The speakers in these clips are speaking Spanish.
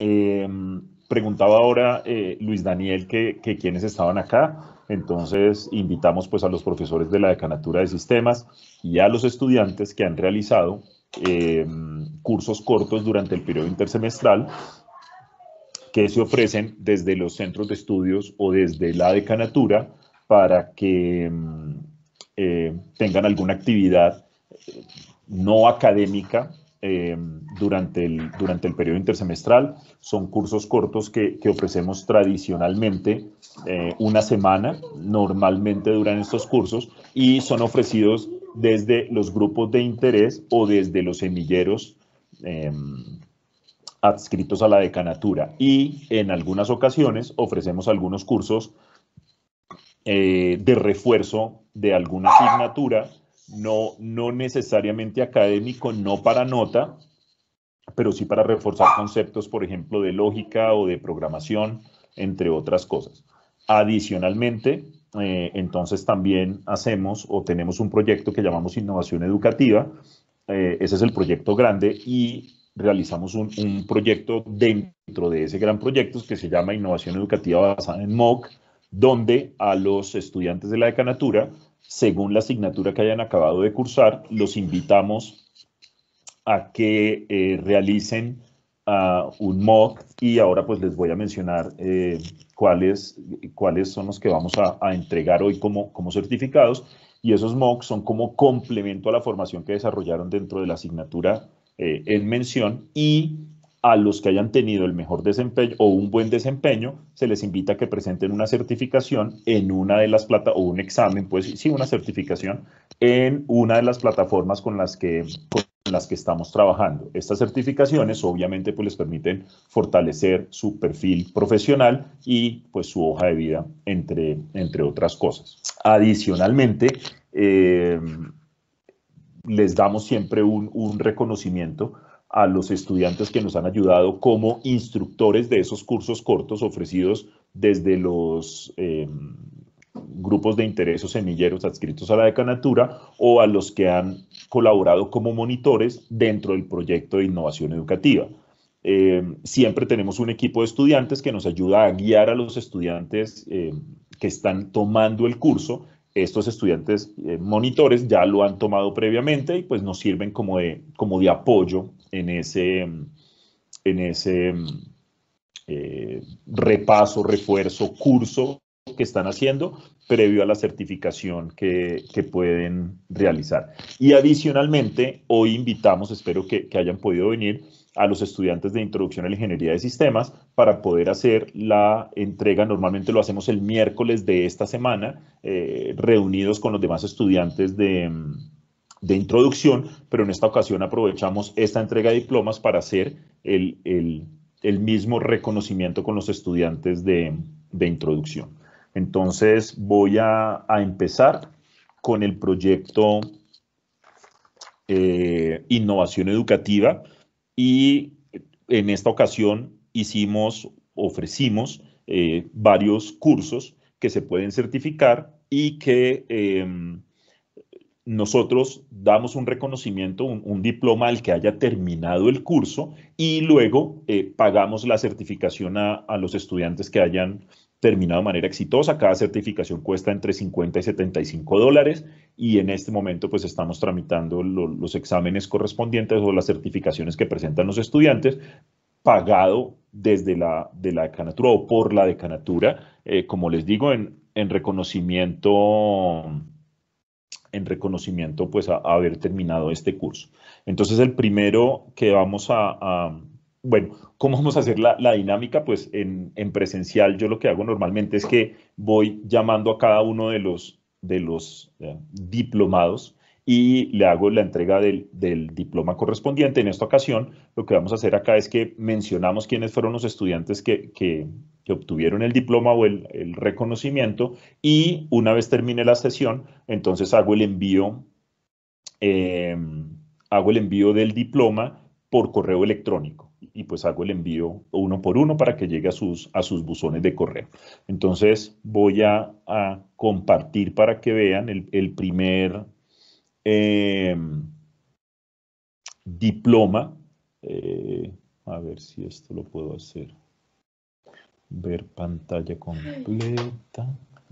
Preguntaba ahora Luis Daniel que quiénes estaban acá, entonces invitamos pues a los profesores de la Decanatura de Sistemas y a los estudiantes que han realizado cursos cortos durante el periodo intersemestral que se ofrecen desde los centros de estudios o desde la Decanatura para que tengan alguna actividad no académica durante el periodo intersemestral. Son cursos cortos que ofrecemos tradicionalmente una semana, normalmente duran estos cursos, y son ofrecidos desde los grupos de interés o desde los semilleros adscritos a la decanatura. Y en algunas ocasiones ofrecemos algunos cursos de refuerzo de alguna asignatura, no necesariamente académico, no para nota, pero sí para reforzar conceptos, por ejemplo, de lógica o de programación, entre otras cosas. Adicionalmente, entonces también hacemos o tenemos un proyecto que llamamos Innovación Educativa. Ese es el proyecto grande y realizamos un proyecto dentro de ese gran proyecto que se llama Innovación Educativa basada en MOOC, donde a los estudiantes de la decanatura, según la asignatura que hayan acabado de cursar, los invitamos a que realicen un mock, y ahora pues les voy a mencionar cuáles son los que vamos a entregar hoy como certificados, y esos mocks son como complemento a la formación que desarrollaron dentro de la asignatura en mención, y a los que hayan tenido el mejor desempeño o un buen desempeño, se les invita a que presenten una certificación en una de las plataformas, o un examen, pues sí, una certificación en una de las plataformas con las que estamos trabajando. Estas certificaciones obviamente pues les permiten fortalecer su perfil profesional y pues su hoja de vida, entre otras cosas. Adicionalmente, les damos siempre un reconocimiento a los estudiantes que nos han ayudado como instructores de esos cursos cortos ofrecidos desde los grupos de interés o semilleros adscritos a la decanatura, o a los que han colaborado como monitores dentro del proyecto de innovación educativa. Siempre tenemos un equipo de estudiantes que nos ayuda a guiar a los estudiantes que están tomando el curso. Estos estudiantes monitores ya lo han tomado previamente y pues nos sirven como de apoyo en ese repaso, refuerzo, curso que están haciendo previo a la certificación que pueden realizar. Y adicionalmente, hoy invitamos, espero que hayan podido venir, a los estudiantes de Introducción a la Ingeniería de Sistemas para poder hacer la entrega. Normalmente lo hacemos el miércoles de esta semana, reunidos con los demás estudiantes de introducción, pero en esta ocasión aprovechamos esta entrega de diplomas para hacer el mismo reconocimiento con los estudiantes de introducción. Entonces voy a empezar con el proyecto Innovación Educativa, y en esta ocasión ofrecimos varios cursos que se pueden certificar y que nosotros damos un reconocimiento, un diploma al que haya terminado el curso, y luego pagamos la certificación a los estudiantes que hayan terminado de manera exitosa. Cada certificación cuesta entre $50 y $75, y en este momento pues estamos tramitando los exámenes correspondientes o las certificaciones que presentan los estudiantes, pagado desde la decanatura o por la decanatura, como les digo, en reconocimiento pues a haber terminado este curso. Entonces el primero que vamos bueno, ¿cómo vamos a hacer la dinámica? Pues en presencial yo lo que hago normalmente es que voy llamando a cada uno de los diplomados y le hago la entrega del diploma correspondiente. En esta ocasión, lo que vamos a hacer acá es que mencionamos quiénes fueron los estudiantes que obtuvieron el diploma o el reconocimiento, y una vez termine la sesión, entonces hago el envío del diploma por correo electrónico, y pues hago el envío uno por uno para que llegue a sus buzones de correo. Entonces voy a compartir para que vean el primer diploma. A ver si esto lo puedo hacer. Ver pantalla completa.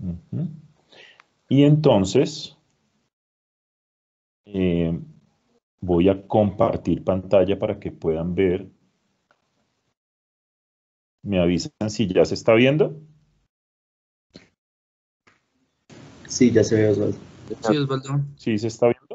Y entonces voy a compartir pantalla para que puedan ver. ¿Me avisan si ya se está viendo? Sí, ya se ve, Osvaldo. Sí, Osvaldo. ¿Sí se está viendo?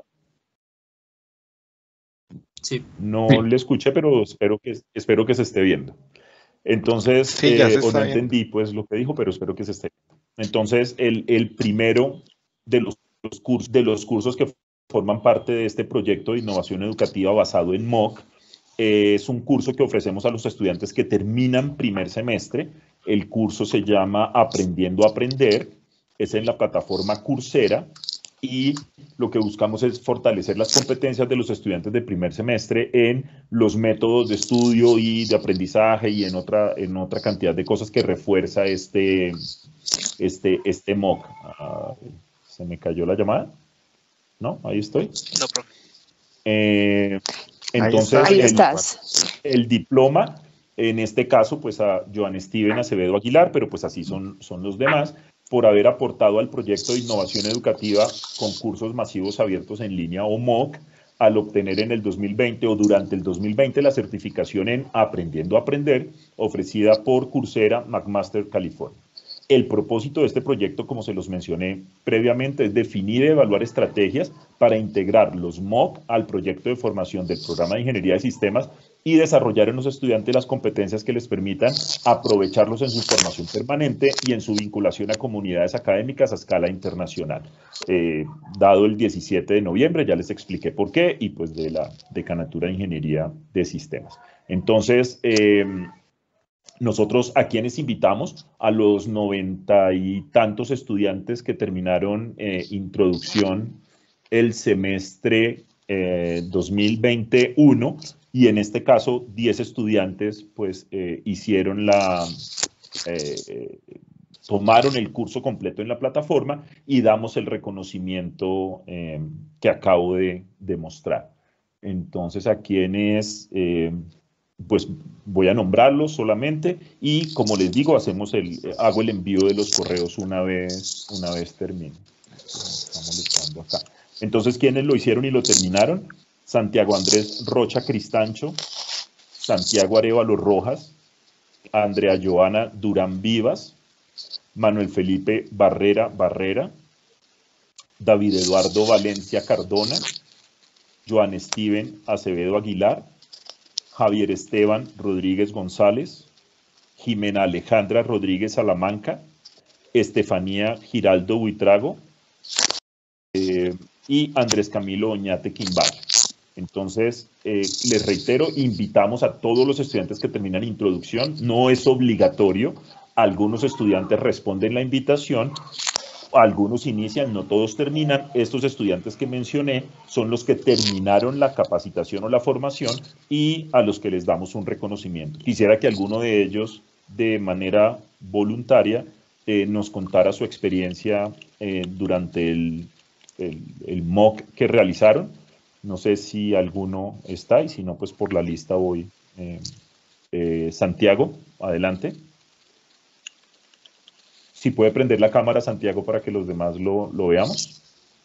Sí. No le escuché, pero espero que se esté viendo. Entonces, Sí, ya se o está no viendo. entendí pues lo que dijo, pero espero que se esté viendo. Entonces, el primero de los cursos que forman parte de este proyecto de innovación educativa basado en MOOC es un curso que ofrecemos a los estudiantes que terminan primer semestre. El curso se llama Aprendiendo a Aprender, es en la plataforma Coursera y lo que buscamos es fortalecer las competencias de los estudiantes de primer semestre en los métodos de estudio y de aprendizaje y en otra cantidad de cosas que refuerza este MOOC. ¿Se me cayó la llamada? ¿No? Ahí estoy. No, profe. Entonces, Ahí estás. El diploma, en este caso, pues a Joan Steven Acevedo Aguilar, pero pues así son los demás, por haber aportado al proyecto de innovación educativa con cursos masivos abiertos en línea o MOOC, al obtener en el 2020 o durante el 2020 la certificación en Aprendiendo a Aprender, ofrecida por Coursera McMaster California. El propósito de este proyecto, como se los mencioné previamente, es definir y evaluar estrategias para integrar los MOOC al proyecto de formación del programa de Ingeniería de Sistemas y desarrollar en los estudiantes las competencias que les permitan aprovecharlos en su formación permanente y en su vinculación a comunidades académicas a escala internacional. Dado el 17 de noviembre, ya les expliqué por qué, y pues de la Decanatura de Ingeniería de Sistemas. Entonces, nosotros a quienes invitamos, a los 90 y tantos estudiantes que terminaron introducción el semestre 2021, y en este caso 10 estudiantes pues hicieron tomaron el curso completo en la plataforma y damos el reconocimiento que acabo de mostrar. Entonces, a quienes pues voy a nombrarlos solamente y, como les digo, hago el envío de los correos una vez termine. Estamos molestando acá. Entonces, ¿quiénes lo hicieron y lo terminaron? Santiago Andrés Rocha Cristancho, Santiago Arévalo Rojas, Andrea Joana Durán Vivas, Manuel Felipe Barrera, David Eduardo Valencia Cardona, Joan Steven Acevedo Aguilar, Javier Esteban Rodríguez González, Jimena Alejandra Rodríguez Salamanca, Estefanía Giraldo Buitrago y Andrés Camilo Oñate Quimbal. Entonces, les reitero, invitamos a todos los estudiantes que terminan introducción, no es obligatorio, algunos estudiantes responden la invitación, algunos inician, no todos terminan. Estos estudiantes que mencioné son los que terminaron la capacitación o la formación y a los que les damos un reconocimiento. Quisiera que alguno de ellos, de manera voluntaria, nos contara su experiencia durante el MOOC que realizaron. No sé si alguno está, y si no, pues por la lista voy. Santiago, adelante. Si puede prender la cámara, Santiago, para que los demás lo veamos.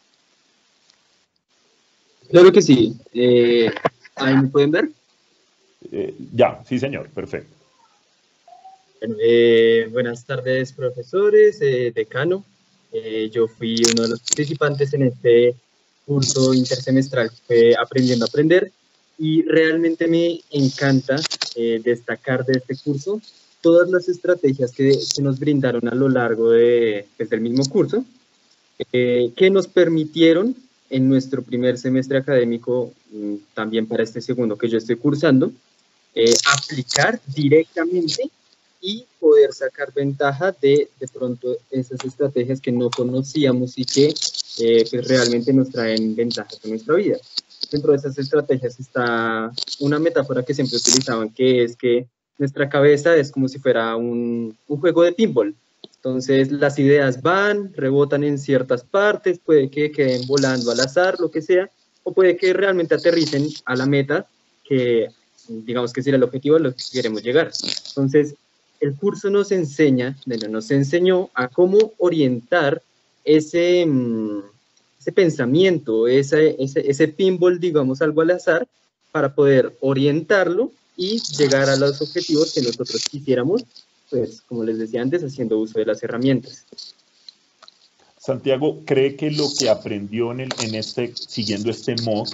Claro que sí. ¿Ahí me pueden ver? Ya, sí, señor, perfecto. Bueno, buenas tardes, profesores, decano. Yo fui uno de los participantes en este curso intersemestral que fue Aprendiendo a Aprender, y realmente me encanta destacar de este curso todas las estrategias que nos brindaron a lo largo del mismo curso, que nos permitieron en nuestro primer semestre académico, también para este segundo que yo estoy cursando, aplicar directamente y poder sacar ventaja de pronto esas estrategias que no conocíamos y que pues realmente nos traen ventajas en nuestra vida. Dentro de esas estrategias está una metáfora que siempre utilizaban, que es que nuestra cabeza es como si fuera un juego de pinball. Entonces las ideas van, rebotan en ciertas partes, puede que queden volando al azar, lo que sea, o puede que realmente aterricen a la meta que digamos que sería el objetivo a lo que queremos llegar. Entonces, el curso nos enseñó a cómo orientar ese, ese pensamiento, ese pinball, digamos, algo al azar, para poder orientarlo y llegar a los objetivos que nosotros quisiéramos, pues, como les decía antes, haciendo uso de las herramientas. Santiago, ¿cree que lo que aprendió siguiendo este MOOC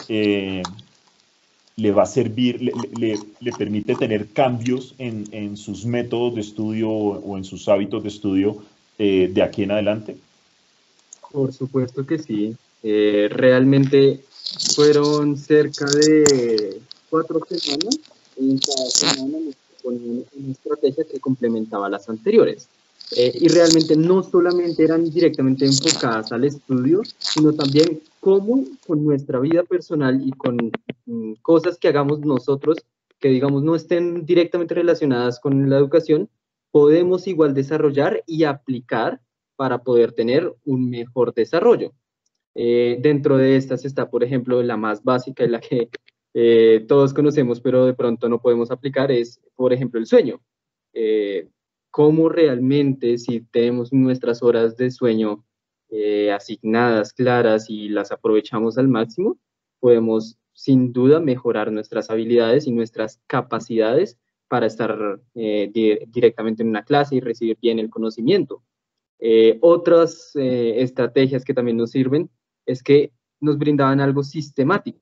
le va a servir, le permite tener cambios en sus métodos de estudio o en sus hábitos de estudio de aquí en adelante? Por supuesto que sí. Realmente fueron cerca de 4 semanas. En cada semana nos ponían una estrategia que complementaba las anteriores. Y realmente no solamente eran directamente enfocadas al estudio, sino también cómo con nuestra vida personal y con cosas que hagamos nosotros, que digamos no estén directamente relacionadas con la educación, podemos igual desarrollar y aplicar para poder tener un mejor desarrollo. Dentro de estas está, por ejemplo, la más básica y la que todos conocemos, pero de pronto no podemos aplicar, es, por ejemplo, el sueño. Cómo realmente, si tenemos nuestras horas de sueño asignadas, claras y las aprovechamos al máximo, podemos sin duda mejorar nuestras habilidades y nuestras capacidades para estar directamente en una clase y recibir bien el conocimiento. Otras estrategias que también nos sirven es que nos brindaban algo sistemático.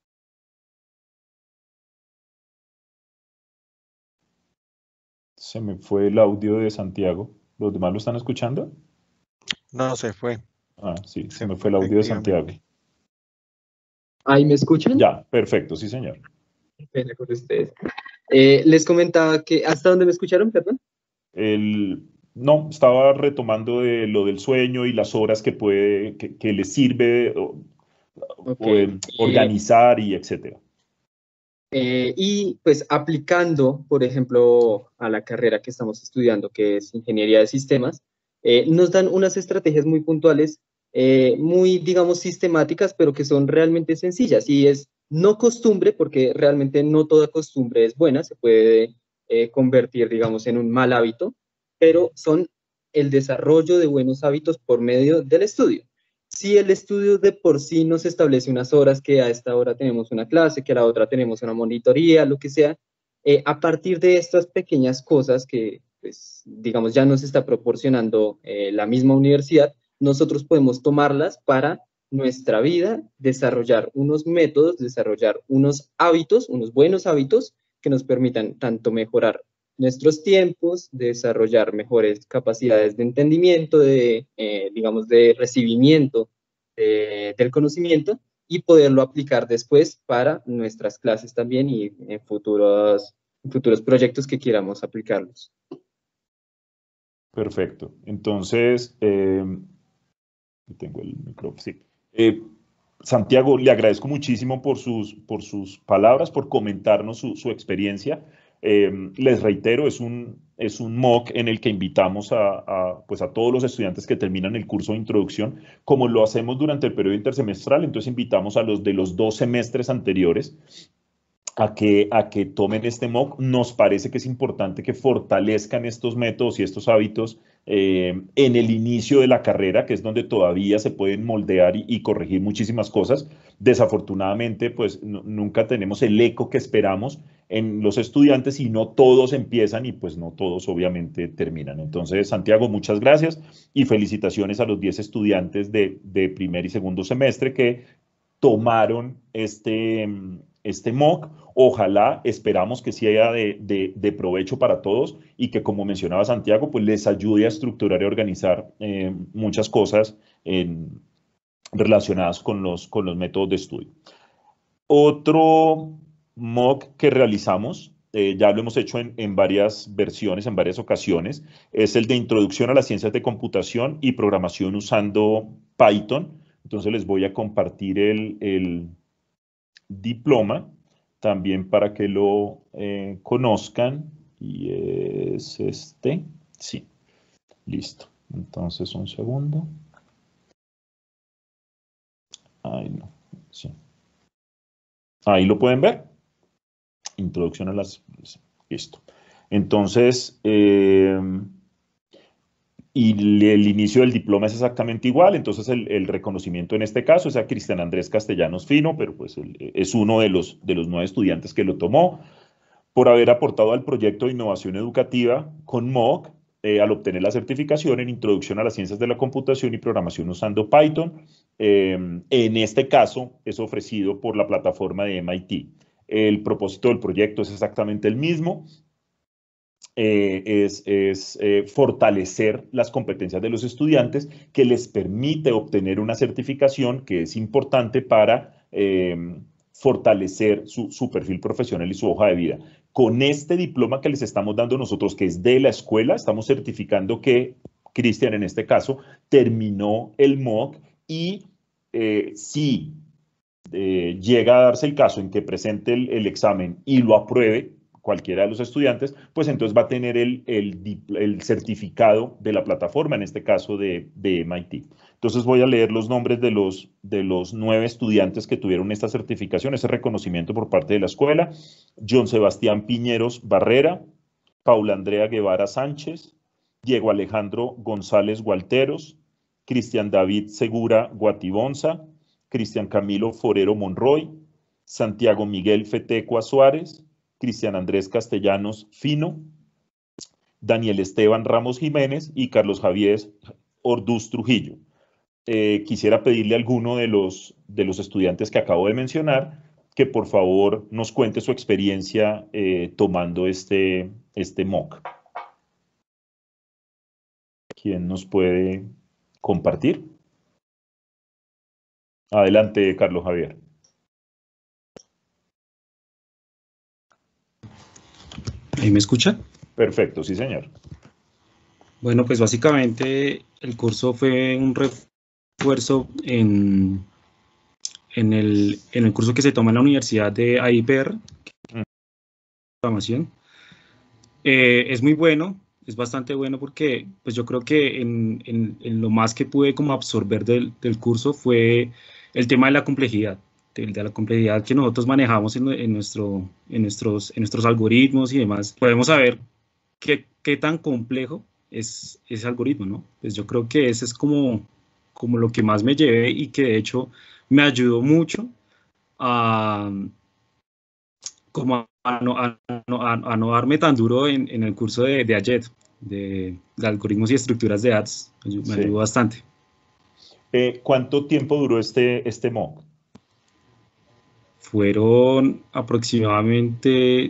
Se me fue el audio de Santiago. ¿Los demás lo están escuchando? No, se fue. Ah, sí, se me fue el audio de Santiago. ¿Ahí me escuchan? Ya, perfecto, sí, señor. Pena con ustedes. Les comentaba que, ¿hasta dónde me escucharon, perdón? No, estaba retomando de lo del sueño y las horas que le sirve organizar y etcétera. Y pues aplicando, por ejemplo, a la carrera que estamos estudiando, que es Ingeniería de Sistemas, nos dan unas estrategias muy puntuales, muy, digamos, sistemáticas, pero que son realmente sencillas. Y es no costumbre, porque realmente no toda costumbre es buena, se puede convertir, digamos, en un mal hábito, pero son el desarrollo de buenos hábitos por medio del estudio. Si el estudio de por sí nos establece unas horas, que a esta hora tenemos una clase, que a la otra tenemos una monitoría, lo que sea, a partir de estas pequeñas cosas que, pues, digamos, ya nos está proporcionando la misma universidad, nosotros podemos tomarlas para nuestra vida, desarrollar unos métodos, desarrollar unos hábitos, unos buenos hábitos que nos permitan tanto mejorar nuestros tiempos, desarrollar mejores capacidades de entendimiento, digamos, de recibimiento del conocimiento y poderlo aplicar después para nuestras clases también y en futuros proyectos que queramos aplicarlos. Perfecto. Entonces, tengo el micrófono, sí. Santiago, le agradezco muchísimo por sus palabras, por comentarnos su experiencia. Les reitero, es un MOOC en el que invitamos pues a todos los estudiantes que terminan el curso de introducción, como lo hacemos durante el periodo intersemestral, entonces invitamos a los de los 2 semestres anteriores a que tomen este MOOC. Nos parece que es importante que fortalezcan estos métodos y estos hábitos en el inicio de la carrera, que es donde todavía se pueden moldear y corregir muchísimas cosas. Desafortunadamente, pues nunca tenemos el eco que esperamos en los estudiantes y no todos empiezan y pues no todos obviamente terminan. Entonces, Santiago, muchas gracias y felicitaciones a los 10 estudiantes de primer y segundo semestre que tomaron este MOOC. Ojalá, esperamos que sea de provecho para todos y que, como mencionaba Santiago, pues les ayude a estructurar y organizar muchas cosas relacionadas con los métodos de estudio. Otro MOOC que realizamos, ya lo hemos hecho en varias versiones, en varias ocasiones, es el de Introducción a las Ciencias de Computación y Programación usando Python. Entonces les voy a compartir el diploma también para que lo conozcan. Y es este. Sí, listo. Entonces, un segundo. Ay, no. Sí. Ahí lo pueden ver. Introducción a las... Listo. Entonces, y el inicio del diploma es exactamente igual, entonces el reconocimiento en este caso es a Cristian Andrés Castellanos Fino, pero pues es uno de los 9 estudiantes que lo tomó, por haber aportado al proyecto de innovación educativa con MOOC, al obtener la certificación en Introducción a las Ciencias de la Computación y Programación usando Python. En este caso es ofrecido por la plataforma de MIT. El propósito del proyecto es exactamente el mismo. Fortalecer las competencias de los estudiantes, que les permite obtener una certificación que es importante para fortalecer su perfil profesional y su hoja de vida. Con este diploma que les estamos dando nosotros, que es de la escuela, estamos certificando que Cristian, en este caso, terminó el MOOC y si llega a darse el caso en que presente el examen y lo apruebe cualquiera de los estudiantes, pues entonces va a tener el certificado de la plataforma, en este caso de MIT. Entonces voy a leer los nombres de los 9 estudiantes que tuvieron esta certificación, ese reconocimiento por parte de la escuela: John Sebastián Piñeros Barrera, Paula Andrea Guevara Sánchez, Diego Alejandro González Gualteros, Cristian David Segura Guatibonza, Cristian Camilo Forero Monroy, Santiago Miguel Fetecua Suárez, Cristian Andrés Castellanos Fino, Daniel Esteban Ramos Jiménez y Carlos Javier Orduz Trujillo. Quisiera pedirle a alguno de los estudiantes que acabo de mencionar que por favor nos cuente su experiencia tomando este MOOC. ¿Quién nos puede compartir? Adelante, Carlos Javier. ¿Ahí me escucha? Perfecto, sí, señor. Bueno, pues básicamente el curso fue un refuerzo en el curso que se toma en la Universidad de AIPR, programación. Es muy bueno, es bastante bueno porque pues yo creo que en lo más que pude como absorber del curso fue el tema de la complejidad. De la complejidad que nosotros manejamos en nuestros algoritmos y demás. Podemos saber qué tan complejo es ese algoritmo, ¿no? Pues yo creo que ese es como lo que más me llevé y que de hecho me ayudó mucho a no darme tan duro en el curso de AYET, de algoritmos y estructuras de ads. Me ayudó bastante. ¿Cuánto tiempo duró este MOOC? Fueron aproximadamente,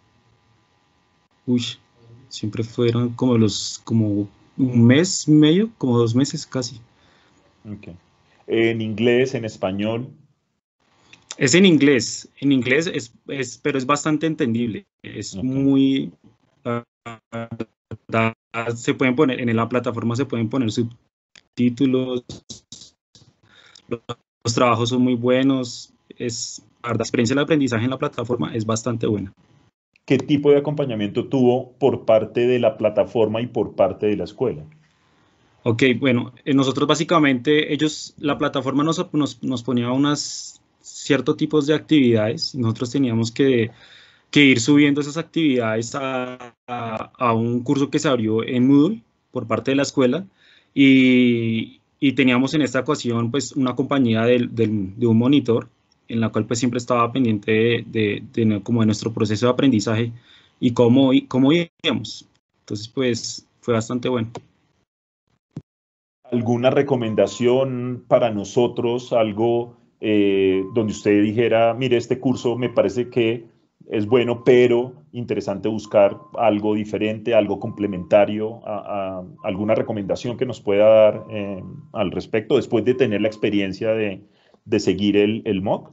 siempre fueron como un mes y medio, como 2 meses casi. Okay. ¿En inglés, en español? Es en inglés pero es bastante entendible. Es muy, se pueden poner, en la plataforma se pueden poner subtítulos, los trabajos son muy buenos, la experiencia de aprendizaje en la plataforma es bastante buena. ¿Qué tipo de acompañamiento tuvo por parte de la plataforma y por parte de la escuela? Ok, bueno, nosotros básicamente, la plataforma nos ponía ciertos tipos de actividades, nosotros teníamos que ir subiendo esas actividades a un curso que se abrió en Moodle por parte de la escuela y teníamos en esta ocasión pues una compañía de un monitor en la cual pues siempre estaba pendiente como de nuestro proceso de aprendizaje y cómo íbamos. Entonces pues fue bastante bueno. ¿Alguna recomendación para nosotros, algo donde usted dijera, mire, este curso me parece que es bueno, pero interesante buscar algo diferente, algo complementario, alguna recomendación que nos pueda dar al respecto después de tener la experiencia de seguir el MOOC?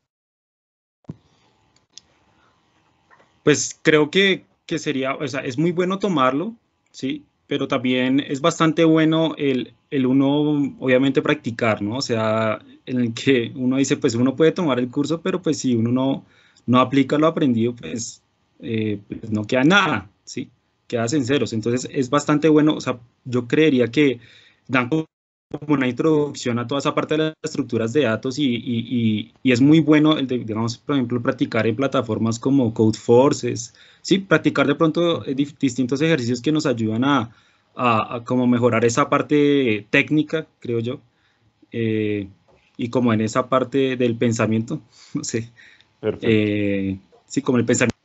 Pues creo que sería, o sea, es muy bueno tomarlo, ¿sí? Pero también es bastante bueno el uno, obviamente, practicar, ¿no? O sea, en el que uno dice, pues uno puede tomar el curso, pero pues si uno no aplica lo aprendido, pues no queda nada, ¿sí? Quedas en ceros. Entonces es bastante bueno, o sea, yo creería que dan como una introducción a toda esa parte de las estructuras de datos y es muy bueno, digamos, por ejemplo, practicar en plataformas como Codeforces, sí, practicar de pronto distintos ejercicios que nos ayudan a como mejorar esa parte técnica, creo yo, y como en esa parte del pensamiento, no sé. Perfecto. Sí, como el pensamiento.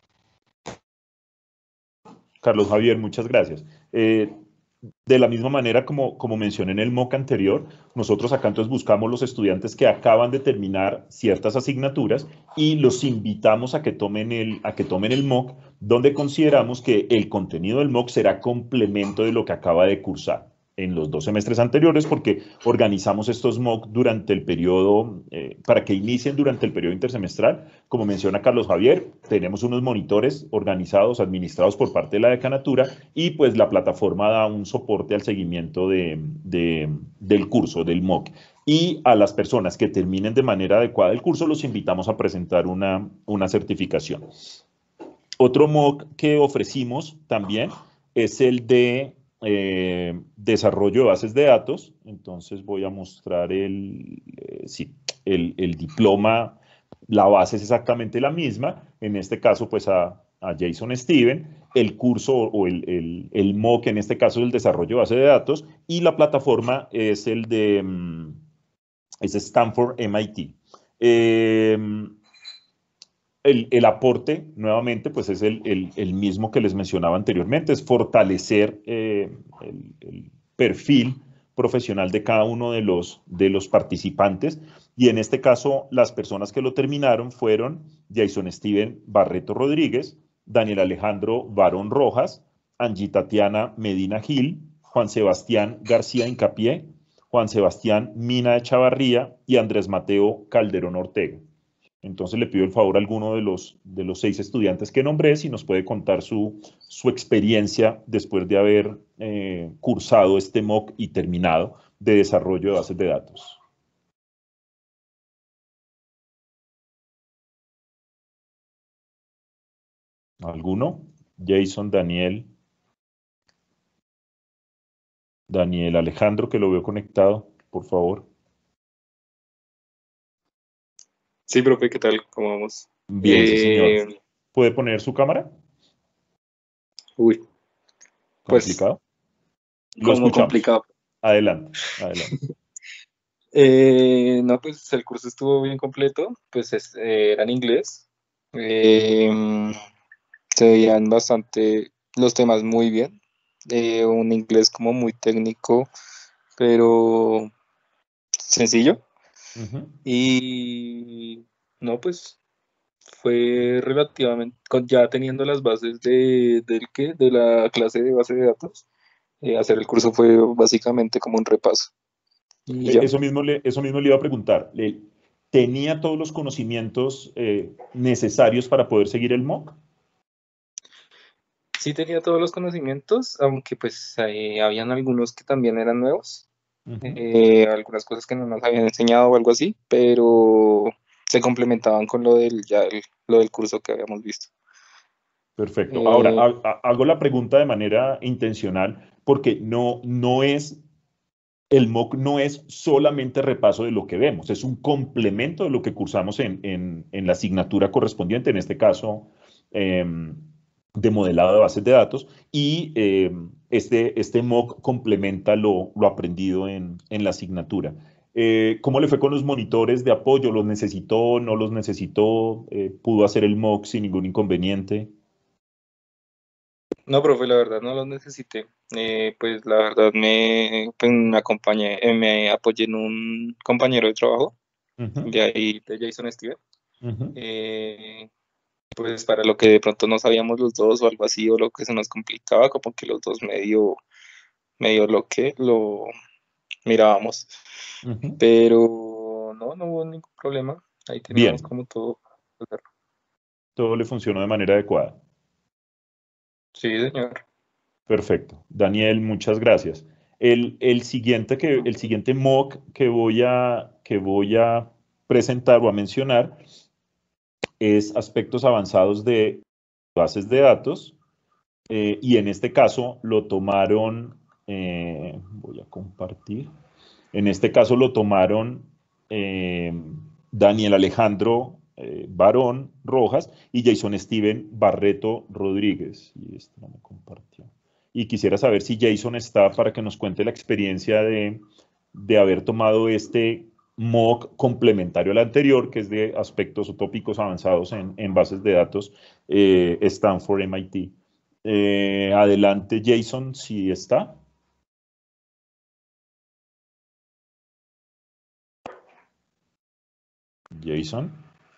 Carlos Javier, muchas gracias. De la misma manera como mencioné en el MOOC anterior, nosotros acá entonces buscamos los estudiantes que acaban de terminar ciertas asignaturas y los invitamos a que tomen el MOOC, donde consideramos que el contenido del MOOC será complemento de lo que acaba de cursar en los 2 semestres anteriores, porque organizamos estos MOOC durante el periodo, para que inicien durante el periodo intersemestral. Como menciona Carlos Javier, tenemos unos monitores organizados, administrados por parte de la decanatura, y pues la plataforma da un soporte al seguimiento del curso, del MOOC. Y a las personas que terminen de manera adecuada el curso, los invitamos a presentar una certificación. Otro MOOC que ofrecimos también es el de desarrollo de bases de datos. Entonces voy a mostrar el diploma. La base es exactamente la misma. En este caso, pues a Jason Steven. El curso o el MOOC en este caso es el desarrollo de base de datos. Y la plataforma es es Stanford MIT. El aporte, nuevamente, pues es el mismo que les mencionaba anteriormente, es fortalecer el perfil profesional de cada uno de los participantes, y en este caso las personas que lo terminaron fueron Jason Steven Barreto Rodríguez, Daniel Alejandro Barón Rojas, Angie Tatiana Medina Gil, Juan Sebastián García Incapié, Juan Sebastián Mina de Chavarría y Andrés Mateo Calderón Ortega. Entonces le pido el favor a alguno de los 6 estudiantes que nombré si nos puede contar su experiencia después de haber cursado este MOOC y terminado de desarrollo de bases de datos. ¿Alguno? Jason, Daniel Alejandro, que lo veo conectado, por favor. Sí, profe, ¿qué tal? ¿Cómo vamos? Bien, sí, señor. ¿Puede poner su cámara? Uy, pues, ¿Complicado? Lo como escuchamos. complicado. Adelante. No, pues el curso estuvo bien completo, pues era en inglés. Se veían bastante los temas muy bien. Un inglés como muy técnico, pero sencillo. Y no, pues fue relativamente, ya teniendo las bases de la clase de base de datos, hacer el curso fue básicamente como un repaso. Y ya. Eso mismo le iba a preguntar. ¿Tenía todos los conocimientos necesarios para poder seguir el MOOC? Sí tenía todos los conocimientos, aunque pues habían algunos que también eran nuevos. Algunas cosas que no nos habían enseñado o algo así, pero se complementaban con lo del curso que habíamos visto. Perfecto. Ahora, hago la pregunta de manera intencional porque el MOOC no es solamente repaso de lo que vemos, es un complemento de lo que cursamos en la asignatura correspondiente, en este caso de modelado de bases de datos, y este MOOC complementa lo aprendido en la asignatura. ¿Cómo le fue con los monitores de apoyo? ¿Los necesitó? ¿No los necesitó? ¿Pudo hacer el MOOC sin ningún inconveniente? No, profe, la verdad no los necesité. Pues la verdad me apoyé en un compañero de trabajo, de ahí, de Jason Steven. Pues para lo que de pronto no sabíamos los dos o algo así, o lo que se nos complicaba, como que los dos medio lo mirábamos. Pero no hubo ningún problema. Ahí teníamos Bien, como todo. todo le funcionó de manera adecuada. Sí, señor. Perfecto. Daniel, muchas gracias. El siguiente MOOC que voy a presentar o a mencionar es aspectos avanzados de bases de datos, y en este caso lo tomaron, voy a compartir, En este caso lo tomaron Daniel Alejandro Barón Rojas y Jason Steven Barreto Rodríguez. Y esto no me compartió. Y quisiera saber si Jason está para que nos cuente la experiencia de haber tomado este mock complementario al anterior, que es de aspectos o tópicos avanzados en bases de datos Stanford MIT. Adelante, Jason, si está. Jason.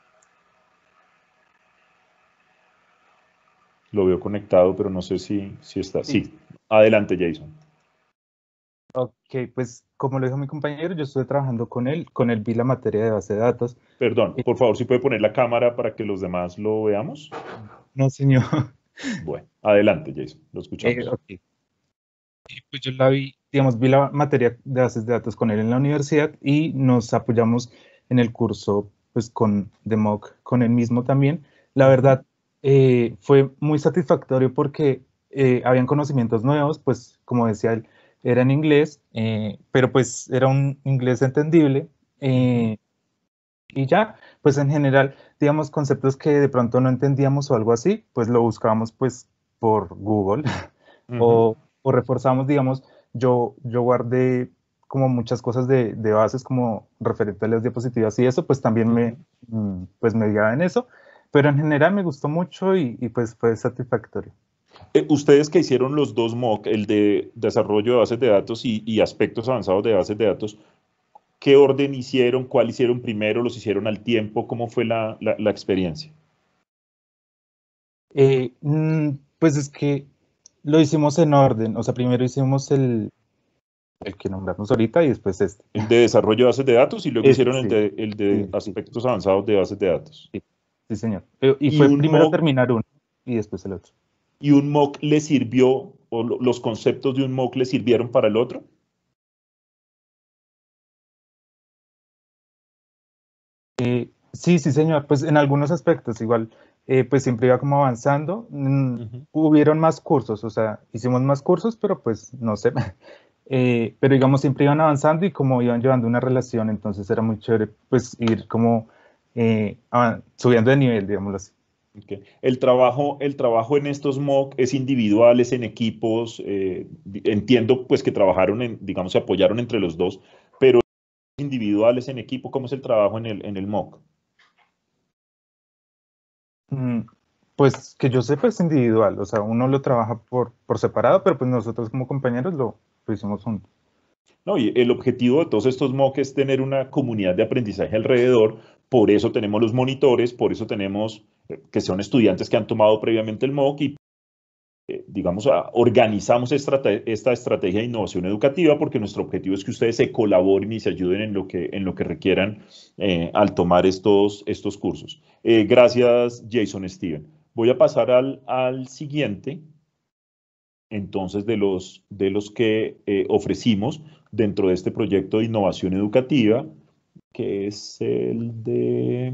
Lo veo conectado, pero no sé si está. Sí, adelante, Jason. Ok, pues como lo dijo mi compañero, yo estuve trabajando con él vi la materia de base de datos. Perdón, por favor, si puede poner la cámara para que los demás lo veamos. No, señor. Bueno, adelante, Jason, lo escuchamos. Ok. Pues yo vi la materia de bases de datos con él en la universidad y nos apoyamos en el curso pues con Mock, con él mismo también. La verdad, fue muy satisfactorio porque habían conocimientos nuevos, pues como decía él, era en inglés, pero pues era un inglés entendible. Y ya, pues en general, digamos, conceptos que de pronto no entendíamos o algo así, pues lo buscábamos pues por Google o reforzamos, digamos, yo guardé como muchas cosas de bases como referente a las diapositivas y eso, pues también pues me guiaba en eso, pero en general me gustó mucho y pues fue satisfactorio. Ustedes que hicieron los dos mock, el de desarrollo de bases de datos y aspectos avanzados de bases de datos, ¿qué orden hicieron? ¿Cuál hicieron primero? ¿Los hicieron al tiempo? ¿Cómo fue la experiencia? Pues es que lo hicimos en orden, o sea, primero hicimos el que nombramos ahorita y después este. El de desarrollo de bases de datos y luego hicieron Sí, el de sí, aspectos avanzados de bases de datos. sí, sí, señor. Y Y fue un primero mock, terminar uno y después el otro. ¿Y un mock le sirvió, o los conceptos de un mock le sirvieron para el otro? Sí, sí, señor. Pues en algunos aspectos igual, pues siempre iba como avanzando. Hubieron más cursos, o sea, hicimos más cursos, pero pues no sé. Pero digamos, siempre iban avanzando y como iban llevando una relación, entonces era muy chévere pues ir como subiendo de nivel, digámoslo así. Okay. El trabajo en estos mock es individual, es en equipos. Entiendo pues que trabajaron digamos, se apoyaron entre los dos, pero individuales en equipo, ¿cómo es el trabajo en el mock? Pues que yo sepa es individual, o sea, uno lo trabaja por separado, pero pues nosotros como compañeros lo hicimos juntos. No, y el objetivo de todos estos MOOC es tener una comunidad de aprendizaje alrededor, por eso tenemos los monitores, por eso tenemos que son estudiantes que han tomado previamente el MOOC y digamos, organizamos esta estrategia de innovación educativa porque nuestro objetivo es que ustedes se colaboren y se ayuden en lo que requieran al tomar estos cursos. Gracias, Jason Steven. Voy a pasar al siguiente, entonces, de los que ofrecimos dentro de este proyecto de innovación educativa, que es el de...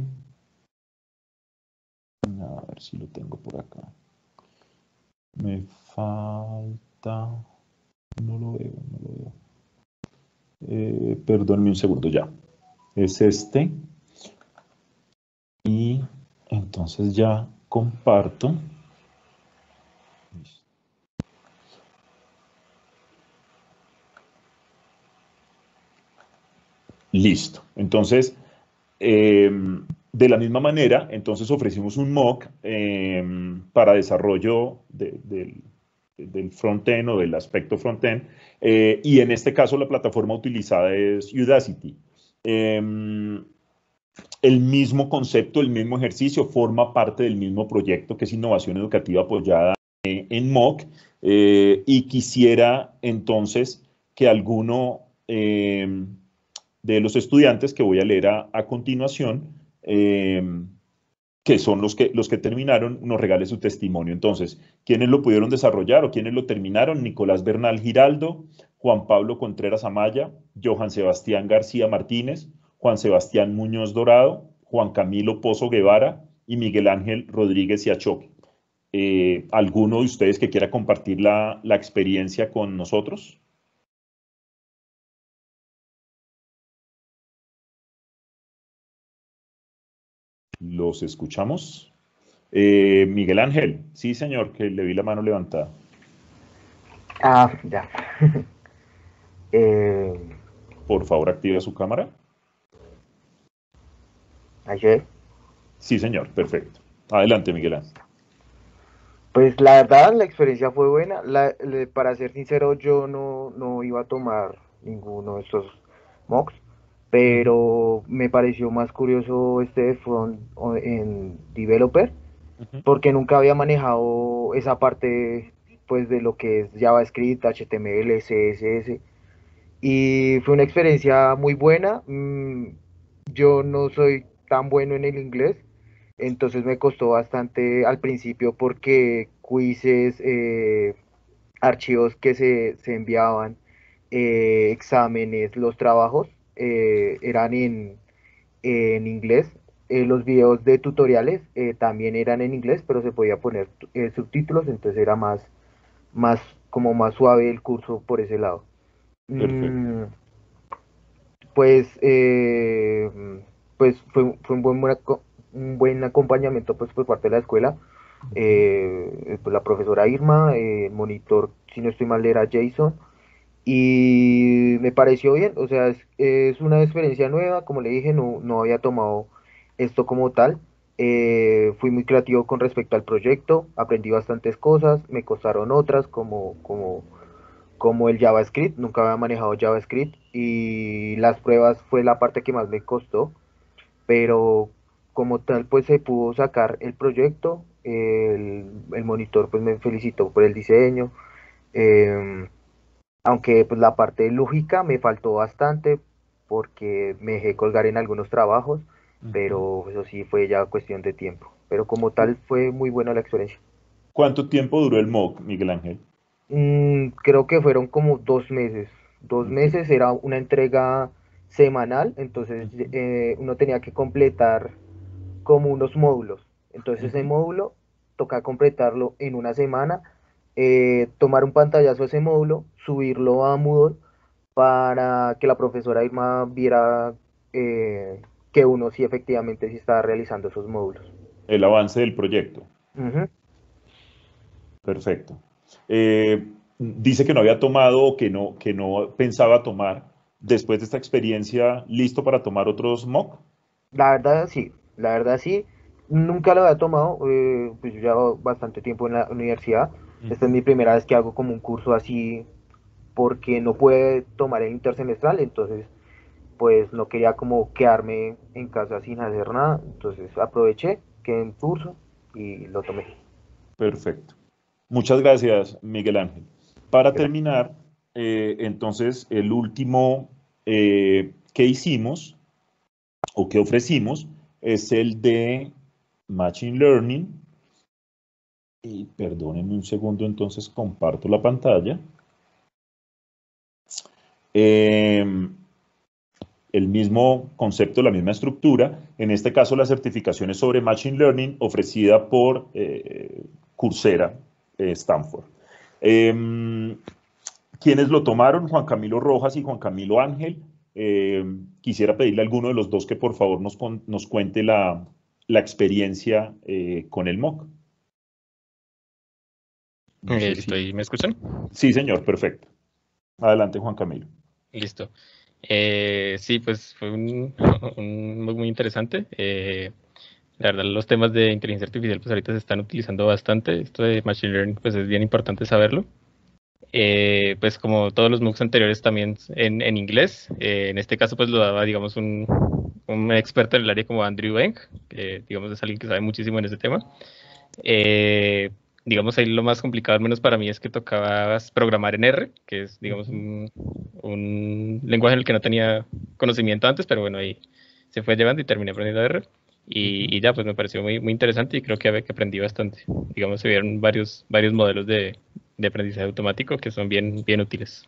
A ver si lo tengo por acá. Me falta... No lo veo, no lo veo. Perdónme un segundo, ya. Es este. Y entonces ya comparto. Listo. Entonces, de la misma manera, entonces ofrecimos un mock para desarrollo del frontend o del aspecto frontend, y en este caso la plataforma utilizada es Udacity. El mismo concepto, el mismo ejercicio forma parte del mismo proyecto que es innovación educativa apoyada en mock, y quisiera entonces que alguno de los estudiantes que voy a leer a continuación, que son los que terminaron, nos regale su testimonio. Entonces, ¿quiénes lo pudieron desarrollar o quiénes lo terminaron? Nicolás Bernal Giraldo, Juan Pablo Contreras Amaya, Johan Sebastián García Martínez, Juan Sebastián Muñoz Dorado, Juan Camilo Pozo Guevara y Miguel Ángel Rodríguez Siachoque. ¿Alguno de ustedes que quiera compartir la experiencia con nosotros? los escuchamos. Miguel Ángel, sí señor, que le vi la mano levantada. Ah, ya. Por favor, active su cámara. Ayer. Sí señor, perfecto. Adelante, Miguel Ángel. Pues la verdad, la experiencia fue buena. Para ser sincero, yo no iba a tomar ninguno de estos mocks, pero me pareció más curioso este de front en developer, porque nunca había manejado esa parte pues de lo que es JavaScript, HTML, CSS, y fue una experiencia muy buena. Yo no soy tan bueno en el inglés, entonces me costó bastante al principio porque quizzes, archivos que se enviaban, exámenes, los trabajos eran en inglés. Los videos de tutoriales también eran en inglés, pero se podía poner subtítulos, entonces era más, como más suave el curso por ese lado. Perfecto. Pues, pues fue un buen acompañamiento pues, por parte de la escuela. Pues, la profesora Irma, el monitor, si no estoy mal, era Jason. Y me pareció bien, o sea, es una experiencia nueva, como le dije, no había tomado esto como tal. Fui muy creativo con respecto al proyecto, aprendí bastantes cosas, me costaron otras como el JavaScript, nunca había manejado JavaScript y las pruebas fue la parte que más me costó, pero como tal pues se pudo sacar el proyecto, el monitor pues me felicitó por el diseño, aunque pues la parte lógica me faltó bastante porque me dejé colgar en algunos trabajos, pero eso sí fue ya cuestión de tiempo, pero como tal fue muy buena la experiencia. ¿Cuánto tiempo duró el mock, Miguel Ángel? Creo que fueron como 2 meses. Dos Ok. meses era una entrega semanal, entonces uno tenía que completar como unos módulos. Entonces ese módulo toca completarlo en una semana, tomar un pantallazo de ese módulo, subirlo a Moodle para que la profesora Irma viera que uno sí efectivamente sí estaba realizando esos módulos. El avance del proyecto. Ujú. Perfecto. Dice que no había tomado o que no pensaba tomar. Después de esta experiencia, ¿listo para tomar otros mock? La verdad sí, nunca lo había tomado, pues yo llevo bastante tiempo en la universidad. Esta es mi primera vez que hago como un curso así porque no pude tomar el intersemestral, entonces pues no quería como quedarme en casa sin hacer nada, entonces aproveché, quedé en curso y lo tomé. Perfecto. Muchas gracias, Miguel Ángel. Para Gracias. terminar, entonces, el último que hicimos o que ofrecimos es el de Machine Learning. Y perdónenme un segundo, entonces comparto la pantalla. El mismo concepto, la misma estructura, en este caso la certificación es sobre Machine Learning ofrecida por Coursera, Stanford. ¿Quiénes lo tomaron? Juan Camilo Rojas y Juan Camilo Ángel. Quisiera pedirle a alguno de los dos que por favor nos cuente la experiencia con el MOOC. No sé Listo, ¿y me escuchan? Sí, señor, perfecto. Adelante, Juan Camilo. Listo. Sí, pues fue un muy interesante. La verdad, los temas de inteligencia artificial pues ahorita se están utilizando bastante. Esto de Machine Learning pues es bien importante saberlo. Pues como todos los MOOCs anteriores también en inglés. En este caso pues lo daba digamos un experto en el área como Andrew Eng, que digamos es alguien que sabe muchísimo en ese tema. Digamos ahí lo más complicado, al menos para mí, es que tocaba programar en R, que es digamos un lenguaje en el que no tenía conocimiento antes, pero bueno, ahí se fue llevando y terminé aprendiendo R. Y ya, pues me pareció muy interesante y creo que aprendí bastante. Digamos, se vieron varios modelos de aprendizaje automático que son bien útiles.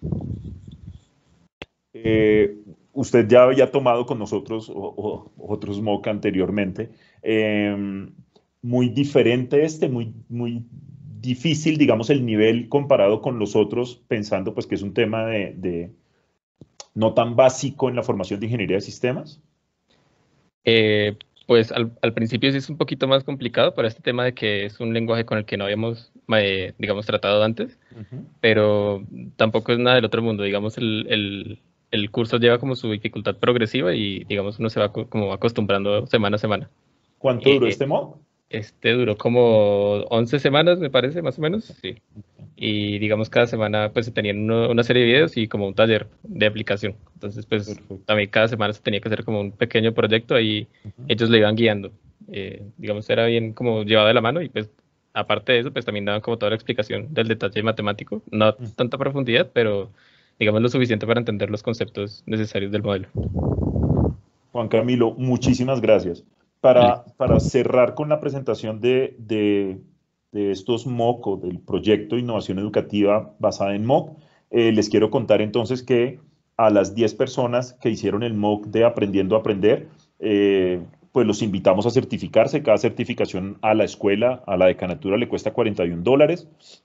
Usted ya había tomado con nosotros otros MOOC anteriormente. Muy diferente muy difícil, digamos, el nivel comparado con los otros, pensando pues que es un tema de no tan básico en la formación de ingeniería de sistemas. Pues al principio sí es un poquito más complicado para este tema de que es un lenguaje con el que no habíamos, digamos, tratado antes, pero tampoco es nada del otro mundo. Digamos, el curso lleva como su dificultad progresiva y, digamos, uno se va como acostumbrando semana a semana. ¿Cuánto duró este mock? Este duró como 11 semanas, me parece, más o menos, sí. Y digamos, cada semana pues se tenían una serie de videos y como un taller de aplicación. Entonces, pues Perfecto. también cada semana se tenía que hacer como un pequeño proyecto y ellos le iban guiando. Digamos, era bien como llevado de la mano y pues aparte de eso, pues también daban como toda la explicación del detalle matemático. No tanta profundidad, pero digamos lo suficiente para entender los conceptos necesarios del modelo. Juan Camilo, muchísimas gracias. Para cerrar con la presentación de estos MOOC o del proyecto de innovación educativa basada en MOOC, les quiero contar entonces que a las 10 personas que hicieron el MOOC de Aprendiendo a Aprender, pues los invitamos a certificarse. Cada certificación a la escuela, a la decanatura, le cuesta $41.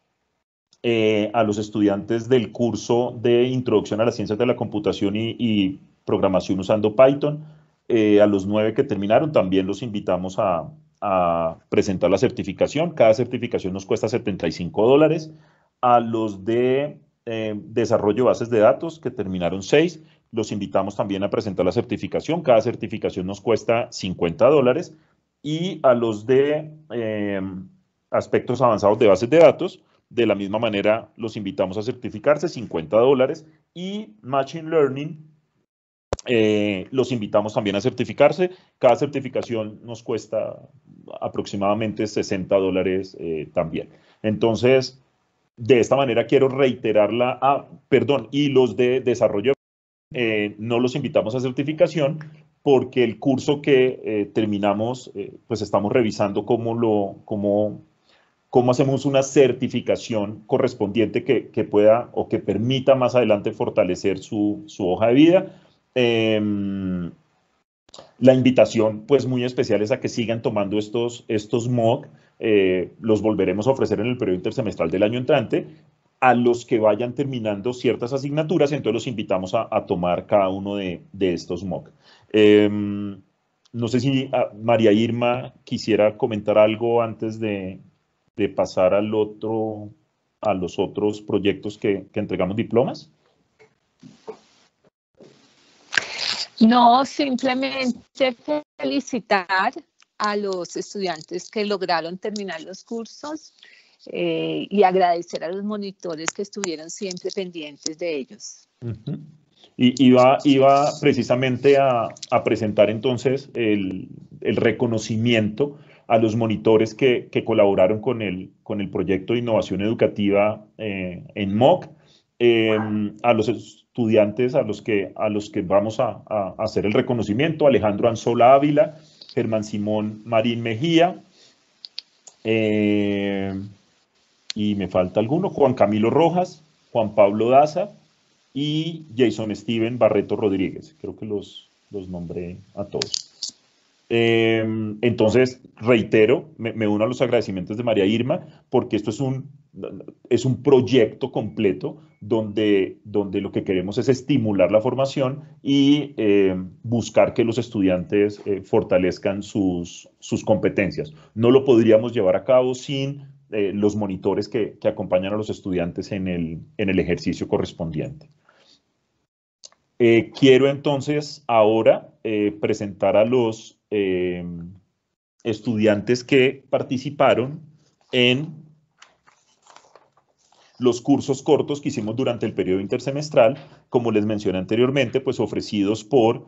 A los estudiantes del curso de Introducción a las Ciencias de la Computación y Programación usando Python, a los 9 que terminaron, también los invitamos a presentar la certificación. Cada certificación nos cuesta $75. A los de desarrollo de bases de datos, que terminaron 6, los invitamos también a presentar la certificación. Cada certificación nos cuesta $50. Y a los de aspectos avanzados de bases de datos, de la misma manera los invitamos a certificarse, $50. Y Machine Learning, los invitamos también a certificarse. Cada certificación nos cuesta aproximadamente $60 también. Entonces, de esta manera quiero reiterarla. Y los de desarrollo no los invitamos a certificación porque el curso que terminamos, pues estamos revisando cómo hacemos una certificación correspondiente que pueda o que permita más adelante fortalecer su hoja de vida. La invitación, pues muy especial, es a que sigan tomando estos MOOC. Los volveremos a ofrecer en el periodo intersemestral del año entrante. A los que vayan terminando ciertas asignaturas, entonces los invitamos a tomar cada uno de estos MOOC. No sé si María Irma quisiera comentar algo antes de pasar a los otros proyectos que entregamos diplomas. No, simplemente felicitar a los estudiantes que lograron terminar los cursos y agradecer a los monitores que estuvieron siempre pendientes de ellos. Y iba precisamente a presentar entonces el reconocimiento a los monitores que colaboraron con el proyecto de innovación educativa en MOOC, a los estudiantes a los que vamos a hacer el reconocimiento: Alejandro Anzola Ávila, Germán Simón Marín Mejía, y me falta alguno, Juan Camilo Rojas, Juan Pablo Daza y Jason Steven Barreto Rodríguez. Creo que los nombré a todos. Entonces, reitero, me uno a los agradecimientos de María Irma, porque esto es un proyecto completo donde lo que queremos es estimular la formación y buscar que los estudiantes fortalezcan sus competencias. No lo podríamos llevar a cabo sin los monitores que acompañan a los estudiantes en el ejercicio correspondiente. Quiero entonces ahora presentar a los estudiantes que participaron en los cursos cortos que hicimos durante el periodo intersemestral, como les mencioné anteriormente, pues ofrecidos por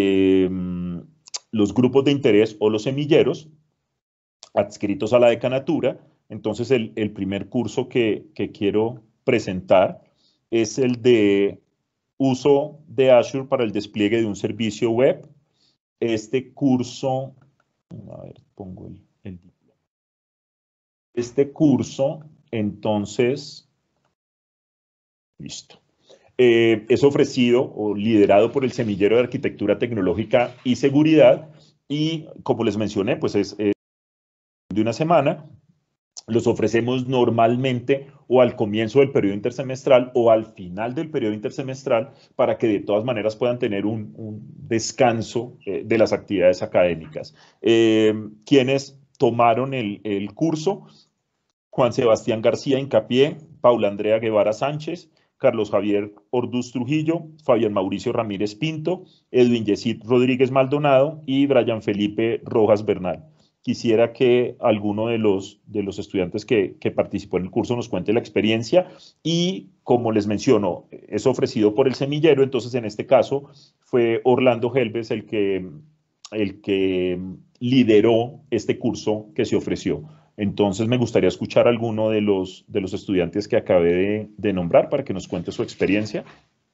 los grupos de interés o los semilleros adscritos a la decanatura. Entonces, el primer curso que quiero presentar es el de uso de Azure para el despliegue de un servicio web. Este curso, a ver, pongo el diploma. Este curso, entonces, listo. Es ofrecido o liderado por el Semillero de Arquitectura Tecnológica y Seguridad y, como les mencioné, pues es de una semana. Los ofrecemos normalmente o al comienzo del periodo intersemestral o al final del periodo intersemestral para que de todas maneras puedan tener un descanso de las actividades académicas. ¿Quiénes tomaron el curso? Juan Sebastián García Hincapié, Paula Andrea Guevara Sánchez, Carlos Javier Orduz Trujillo, Fabián Mauricio Ramírez Pinto, Edwin Yesid Rodríguez Maldonado y Brian Felipe Rojas Bernal. Quisiera que alguno de los estudiantes que participó en el curso nos cuente la experiencia y, como les menciono, es ofrecido por el semillero, entonces en este caso fue Orlando Helves el que lideró este curso que se ofreció. Entonces me gustaría escuchar a alguno de los estudiantes que acabé de nombrar para que nos cuente su experiencia.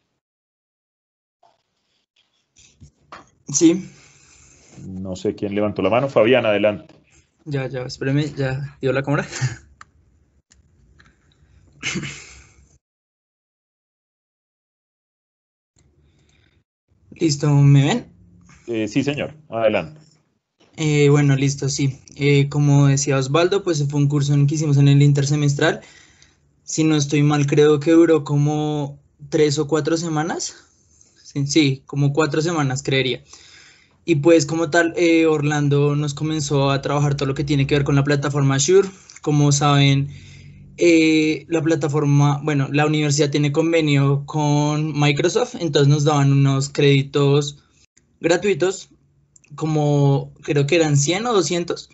Sí. No sé quién levantó la mano. Fabián, adelante. Ya, espérame, ya dio la cámara. ¿Listo? ¿Me ven? Sí, señor. Adelante. Bueno, listo, sí. Como decía Osvaldo, pues fue un curso que hicimos en el intersemestral. Si no estoy mal, creo que duró como 3 o 4 semanas. Sí, como 4 semanas, creería. Y pues como tal, Orlando nos comenzó a trabajar todo lo que tiene que ver con la plataforma Azure. Como saben, la plataforma, bueno, la universidad tiene convenio con Microsoft, entonces nos daban unos créditos gratuitos, como creo que eran 100 o 200.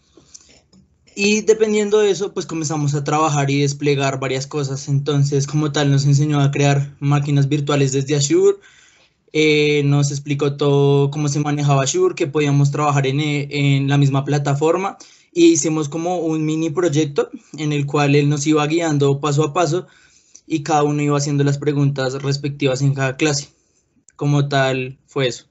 Y dependiendo de eso, pues comenzamos a trabajar y desplegar varias cosas. Entonces, como tal, nos enseñó a crear máquinas virtuales desde Azure. Nos explicó todo cómo se manejaba Azure, que podíamos trabajar en la misma plataforma. Y hicimos como un mini proyecto en el cual él nos iba guiando paso a paso y cada uno iba haciendo las preguntas respectivas en cada clase. Como tal, fue eso.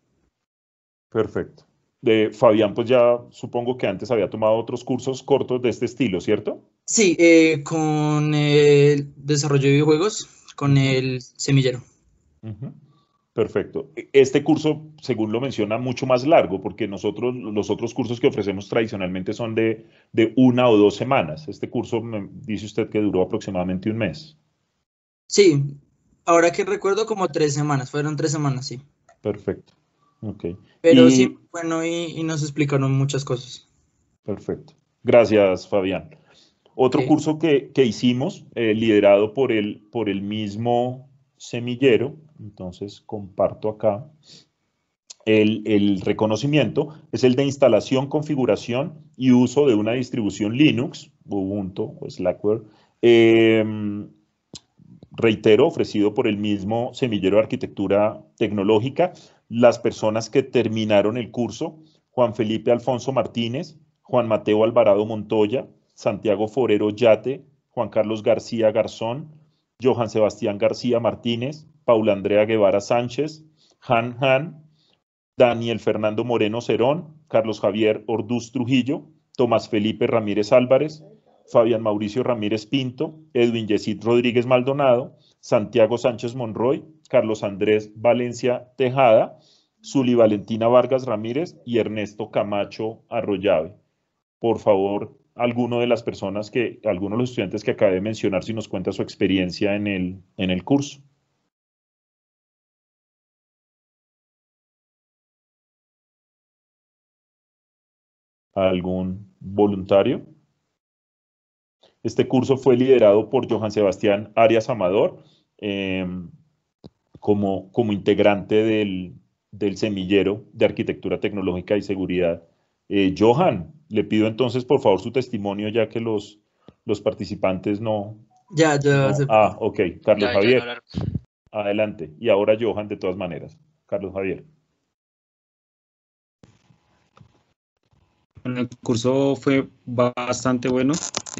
Perfecto. Fabián, pues ya supongo que antes había tomado otros cursos cortos de este estilo, ¿cierto? Sí, con el desarrollo de videojuegos, con el semillero. Perfecto. Este curso, según lo menciona, mucho más largo, porque los otros cursos que ofrecemos tradicionalmente son de 1 o 2 semanas. Este curso me dice usted que duró aproximadamente 1 mes. Sí, ahora que recuerdo como 3 semanas, fueron 3 semanas, sí. Perfecto. Ok. Pero sí, bueno, y nos explicaron muchas cosas. Perfecto. Gracias, Fabián. Otro curso que hicimos, liderado por el mismo semillero, entonces comparto acá el reconocimiento, es el de instalación, configuración y uso de una distribución Linux, Ubuntu o Slackware, reitero, ofrecido por el mismo semillero de arquitectura tecnológica. Las personas que terminaron el curso: Juan Felipe Alfonso Martínez, Juan Mateo Alvarado Montoya, Santiago Forero Yate, Juan Carlos García Garzón, Johan Sebastián García Martínez, Paula Andrea Guevara Sánchez, Han, Daniel Fernando Moreno Cerón, Carlos Javier Orduz Trujillo, Tomás Felipe Ramírez Álvarez, Fabián Mauricio Ramírez Pinto, Edwin Yesid Rodríguez Maldonado, Santiago Sánchez Monroy, Carlos Andrés Valencia Tejada, Zuli Valentina Vargas Ramírez y Ernesto Camacho Arroyave. Por favor, alguno de los estudiantes que acabé de mencionar, si nos cuenta su experiencia en el curso. ¿Algún voluntario? Este curso fue liderado por Johan Sebastián Arias Amador, como integrante del semillero de arquitectura tecnológica y seguridad. Johan, le pido entonces por favor su testimonio, ya que los participantes no... Ya. Ok. Carlos Javier, adelante. Y ahora Johan, de todas maneras. Carlos Javier. Bueno, el curso fue bastante bueno.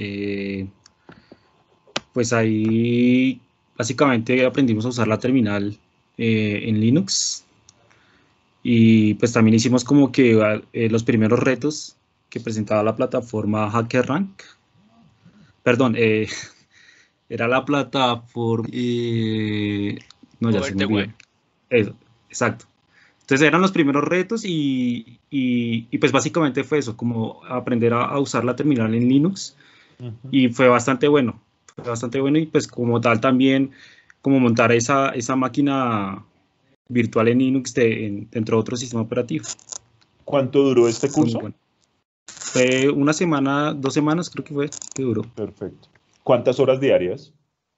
Pues ahí básicamente aprendimos a usar la terminal en Linux. Y pues también hicimos como que los primeros retos que presentaba la plataforma HackerRank. Perdón, era la plataforma... no, ya se me olvidó. Eso, exacto. Entonces eran los primeros retos y pues básicamente fue eso, como aprender a usar la terminal en Linux. y fue bastante bueno. Y pues como tal también, como montar esa máquina virtual en Linux dentro de otro sistema operativo. ¿Cuánto duró este curso? Bueno. Fue 1 semana, 2 semanas creo que fue que duró. Perfecto. ¿Cuántas horas diarias?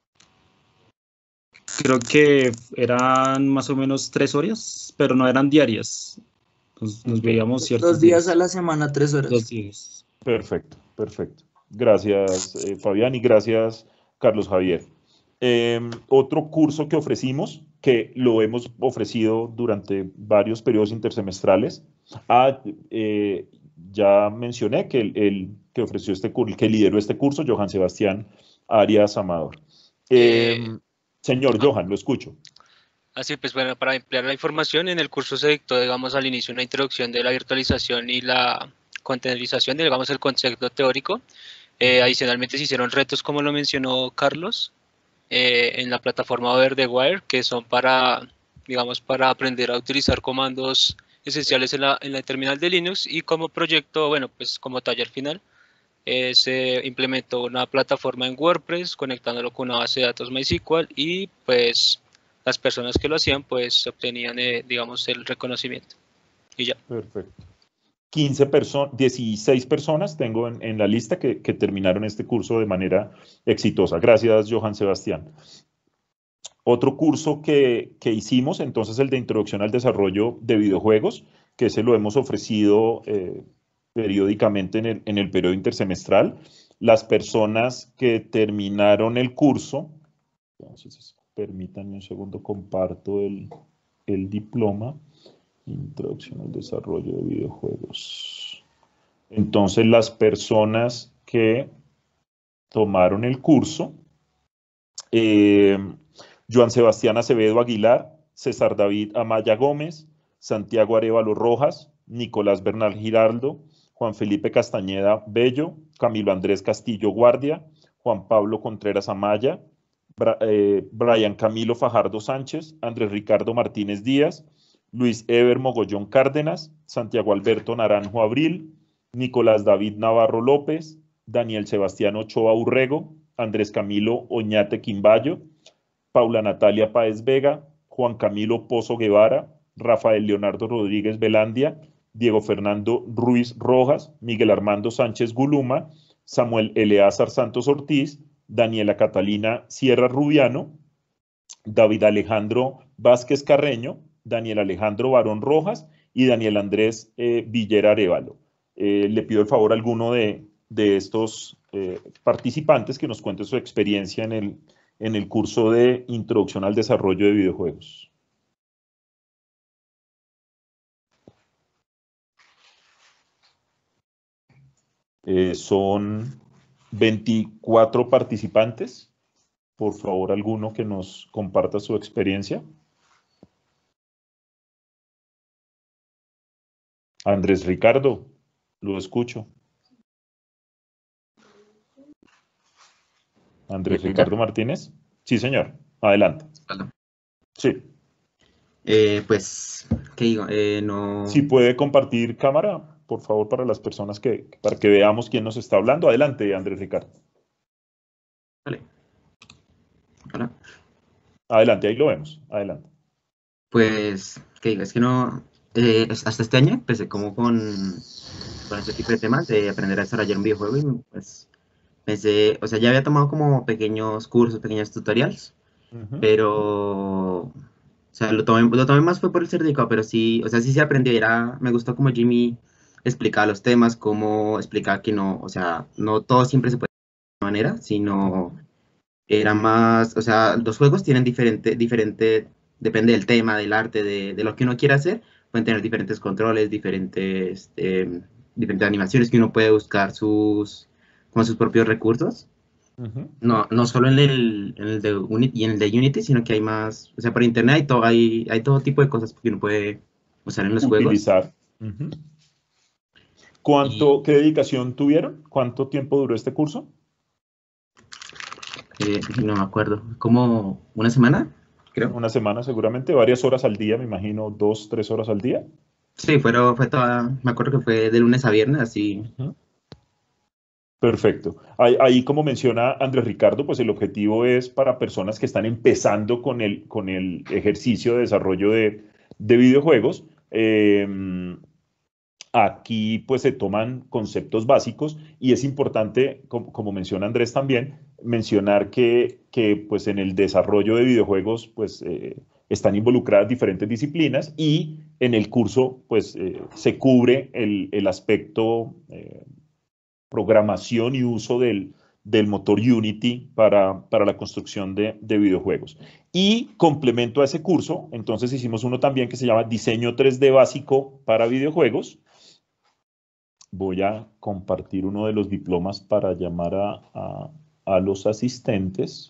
Creo que eran más o menos 3 horas, pero no eran diarias. Nos veíamos ciertos 2 días a la semana, 3 horas. 2 días. Perfecto. Gracias, Fabián, y gracias, Carlos Javier. Otro curso que ofrecimos, que lo hemos ofrecido durante varios periodos intersemestrales. Ya mencioné que el que ofreció este curso, que lideró este curso, Johan Sebastián Arias Amador. Señor Johan, lo escucho. Así pues, bueno, para ampliar la información, en el curso se dictó, digamos, al inicio una introducción de la virtualización y la containerización, digamos, el concepto teórico. Adicionalmente se hicieron retos, como lo mencionó Carlos, en la plataforma OverTheWire, que son para aprender a utilizar comandos esenciales en la terminal de Linux, y como proyecto, bueno, pues como taller final, se implementó una plataforma en WordPress conectándolo con una base de datos MySQL, y pues las personas que lo hacían pues obtenían, digamos, el reconocimiento. Y ya. Perfecto. 16 personas tengo en la lista que terminaron este curso de manera exitosa. Gracias, Johan Sebastián. Otro curso que hicimos, entonces, el de Introducción al Desarrollo de Videojuegos, que ese lo hemos ofrecido periódicamente en el periodo intersemestral. Las personas que terminaron el curso, entonces, permítanme un segundo, comparto el diploma. Introducción al desarrollo de videojuegos. Entonces, las personas que tomaron el curso, Joan Sebastián Acevedo Aguilar, César David Amaya Gómez, Santiago Arévalo Rojas, Nicolás Bernal Giraldo, Juan Felipe Castañeda Bello, Camilo Andrés Castillo Guardia, Juan Pablo Contreras Amaya, Brian Camilo Fajardo Sánchez, Andrés Ricardo Martínez Díaz, Luis Ever Mogollón Cárdenas, Santiago Alberto Naranjo Abril, Nicolás David Navarro López, Daniel Sebastián Ochoa Urrego, Andrés Camilo Oñate Quimbayo, Paula Natalia Páez Vega, Juan Camilo Pozo Guevara, Rafael Leonardo Rodríguez Velandia, Diego Fernando Ruiz Rojas, Miguel Armando Sánchez Guluma, Samuel Eleazar Santos Ortiz, Daniela Catalina Sierra Rubiano, David Alejandro Vázquez Carreño, Daniel Alejandro Barón Rojas y Daniel Andrés Villera Arévalo. Le pido el favor a alguno de estos participantes que nos cuente su experiencia en el curso de Introducción al Desarrollo de Videojuegos. Son 24 participantes. Por favor, alguno que nos comparta su experiencia. Andrés Ricardo, lo escucho. Andrés Ricardo Martínez. Sí, señor. Adelante. Hola. Sí. Pues, ¿qué digo? No... Si puede compartir cámara, por favor, para las personas para que veamos quién nos está hablando. Adelante, Andrés Ricardo. Vale. Hola. Adelante, ahí lo vemos. Adelante. Pues, ¿qué digo? Es que no... hasta este año empecé como con este tipo de temas de aprender a desarrollar un videojuego, y pues pensé, o sea, ya había tomado como pequeños cursos, pequeños tutoriales, pero, o sea, lo tomé más fue por el certificado, pero sí, o sea, sí se aprendió, me gustó como Jimmy explicaba los temas, cómo explicaba que no, o sea, no todo siempre se puede de una manera, sino era más, o sea, los juegos tienen diferente, depende del tema, del arte, de lo que uno quiera hacer. Pueden tener diferentes controles, diferentes animaciones que uno puede buscar con sus propios recursos. No solo en el de Unity y en el de Unity, sino que hay más, o sea, por internet hay todo tipo de cosas que uno puede usar en los juegos. ¿Qué dedicación tuvieron? ¿Cuánto tiempo duró este curso? No me acuerdo, como una semana. Creo. Una semana seguramente, varias horas al día, me imagino, 2, 3 horas al día. Sí, fue toda, me acuerdo que fue de lunes a viernes, así. Perfecto. Ahí, como menciona Andrés Ricardo, pues el objetivo es para personas que están empezando con el ejercicio de desarrollo de videojuegos. Aquí pues se toman conceptos básicos y es importante, como menciona Andrés también, mencionar que pues en el desarrollo de videojuegos pues están involucradas diferentes disciplinas y en el curso pues se cubre el aspecto programación y uso del motor Unity para la construcción de videojuegos. Y complemento a ese curso, entonces hicimos uno también que se llama Diseño 3D Básico para Videojuegos. Voy a compartir uno de los diplomas para llamar a los asistentes.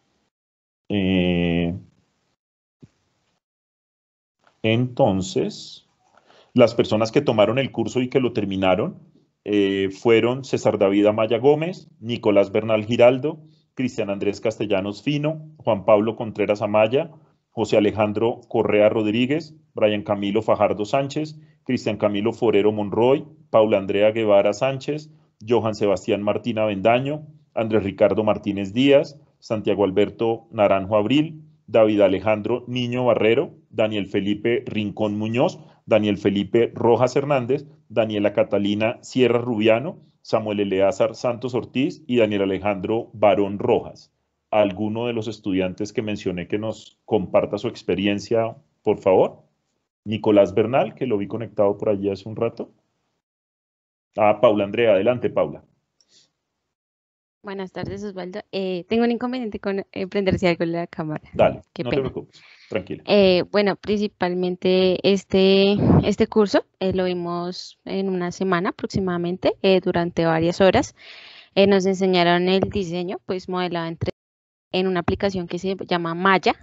Entonces, las personas que tomaron el curso y que lo terminaron fueron César David Amaya Gómez, Nicolás Bernal Giraldo, Cristian Andrés Castellanos Fino, Juan Pablo Contreras Amaya, José Alejandro Correa Rodríguez, Brian Camilo Fajardo Sánchez, Cristian Camilo Forero Monroy, Paula Andrea Guevara Sánchez, Johan Sebastián Martín Avendaño, Andrés Ricardo Martínez Díaz, Santiago Alberto Naranjo Abril, David Alejandro Niño Barrero, Daniel Felipe Rincón Muñoz, Daniel Felipe Rojas Hernández, Daniela Catalina Sierra Rubiano, Samuel Eleazar Santos Ortiz y Daniel Alejandro Barón Rojas. ¿Alguno de los estudiantes que mencioné que nos comparta su experiencia, por favor? Nicolás Bernal, que lo vi conectado por allí hace un rato. Paula Andrea, adelante, Paula. Buenas tardes, Osvaldo. Tengo un inconveniente con prenderse algo en la cámara. Dale, Qué no pena. te preocupes, tranquila. Bueno, principalmente este curso lo vimos en una semana aproximadamente, durante varias horas. Nos enseñaron el diseño, pues modelado en una aplicación que se llama Maya.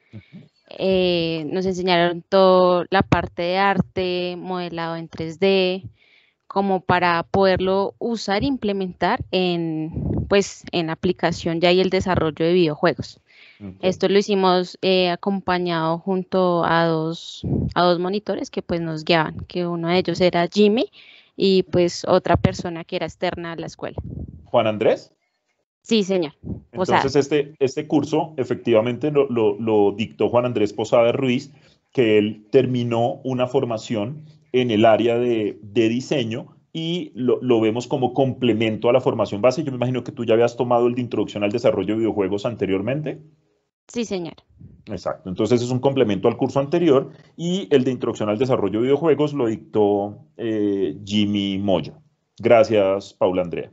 Nos enseñaron toda la parte de arte, modelado en 3D, como para poderlo usar e implementar en la aplicación ya y el desarrollo de videojuegos. Okay. Esto lo hicimos acompañado junto a dos monitores que pues nos guiaban, que uno de ellos era Jimmy y pues otra persona que era externa a la escuela. ¿Juan Andrés? Sí, señor. Entonces este curso efectivamente lo dictó Juan Andrés Posada Ruiz, que él terminó una formación en el área de diseño y lo vemos como complemento a la formación base. Yo me imagino que tú ya habías tomado el de introducción al desarrollo de videojuegos anteriormente. Sí, señor. Exacto. Entonces es un complemento al curso anterior y el de introducción al desarrollo de videojuegos lo dictó Jimmy Moya. Gracias, Paula Andrea.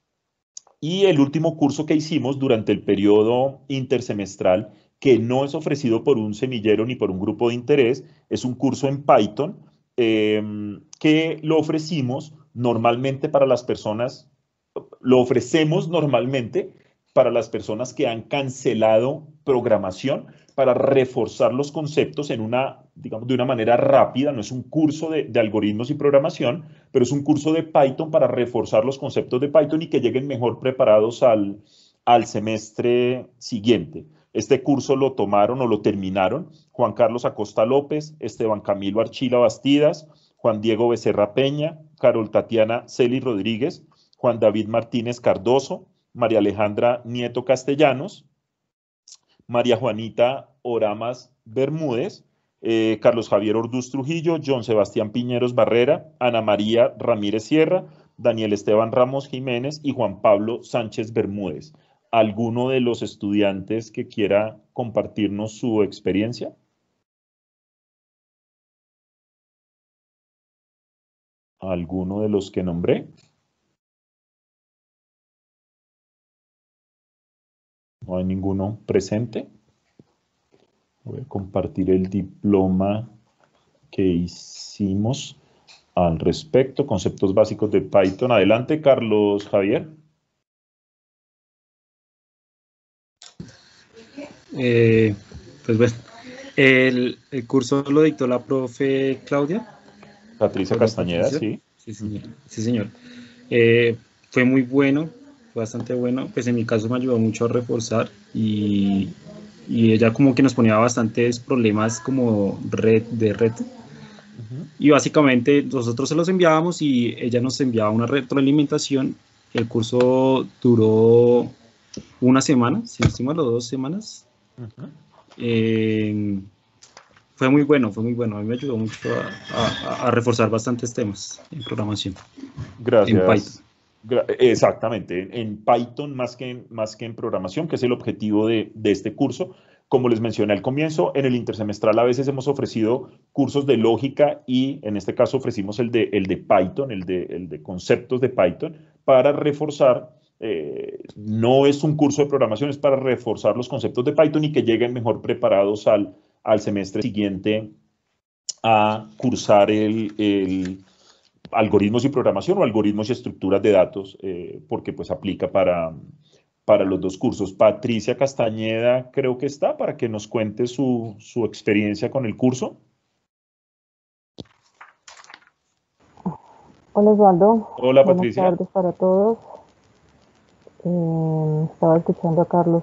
Y el último curso que hicimos durante el periodo intersemestral, que no es ofrecido por un semillero ni por un grupo de interés, es un curso en Python que lo ofrecimos normalmente para las personas, lo ofrecemos normalmente para las personas que han cancelado programación para reforzar los conceptos en digamos, de una manera rápida. No es un curso de algoritmos y programación, pero es un curso de Python para reforzar los conceptos de Python y que lleguen mejor preparados al semestre siguiente. Este curso lo tomaron o lo terminaron Juan Carlos Acosta López, Esteban Camilo Archila Bastidas, Juan Diego Becerra Peña, Carol Tatiana Celi Rodríguez, Juan David Martínez Cardoso, María Alejandra Nieto Castellanos, María Juanita Oramas Bermúdez, Carlos Javier Orduz Trujillo, John Sebastián Piñeros Barrera, Ana María Ramírez Sierra, Daniel Esteban Ramos Jiménez y Juan Pablo Sánchez Bermúdez. ¿Alguno de los estudiantes que quiera compartirnos su experiencia? ¿Alguno de los que nombré? No hay ninguno presente. Voy a compartir el diploma que hicimos al respecto, conceptos básicos de Python. Adelante, Carlos Javier. Pues bueno, el curso lo dictó la profe Claudia. Patricia Castañeda, sí. Sí, señor. Sí, señor. Fue muy bueno, bastante bueno. Pues en mi caso me ayudó mucho a reforzar y ella como que nos ponía bastantes problemas como de reto. Y básicamente nosotros se los enviábamos y ella nos enviaba una retroalimentación El curso duró una semana, si no estoy mal, o 2 semanas. Fue muy bueno. A mí me ayudó mucho a reforzar bastantes temas en programación. Gracias. En Python. Exactamente, en Python más que en programación, que es el objetivo de este curso. Como les mencioné al comienzo, en el intersemestral a veces hemos ofrecido cursos de lógica y en este caso ofrecimos el de Python, el de conceptos de Python, para reforzar, no es un curso de programación, es para reforzar los conceptos de Python y que lleguen mejor preparados al semestre siguiente a cursar el algoritmos y programación o algoritmos y estructuras de datos, porque pues aplica para los dos cursos. Patricia Castañeda creo que está para que nos cuente su experiencia con el curso. Hola Osvaldo. Hola Patricia. Buenas tardes para todos. Estaba escuchando a Carlos.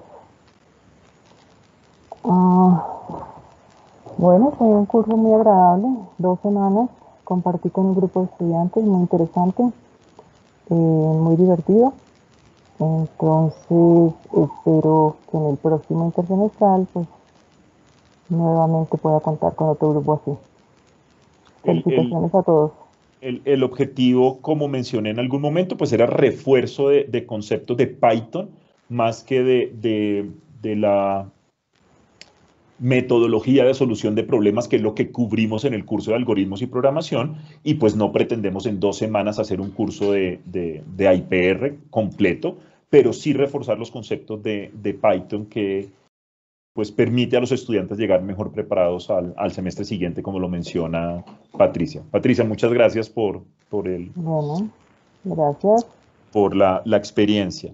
Bueno, fue un curso muy agradable, 2 semanas. Compartí con un grupo de estudiantes muy interesante, muy divertido. Entonces, espero que en el próximo intersemestral, pues, nuevamente pueda contar con otro grupo así. Felicitaciones a todos. El objetivo, como mencioné en algún momento, pues era refuerzo de conceptos de Python, más que de la metodología de solución de problemas, que es lo que cubrimos en el curso de algoritmos y programación, y pues no pretendemos en 2 semanas hacer un curso de IPR completo, pero sí reforzar los conceptos de Python que pues permite a los estudiantes llegar mejor preparados al semestre siguiente, como lo menciona Patricia. Patricia, muchas gracias por Bueno, gracias. Por la experiencia.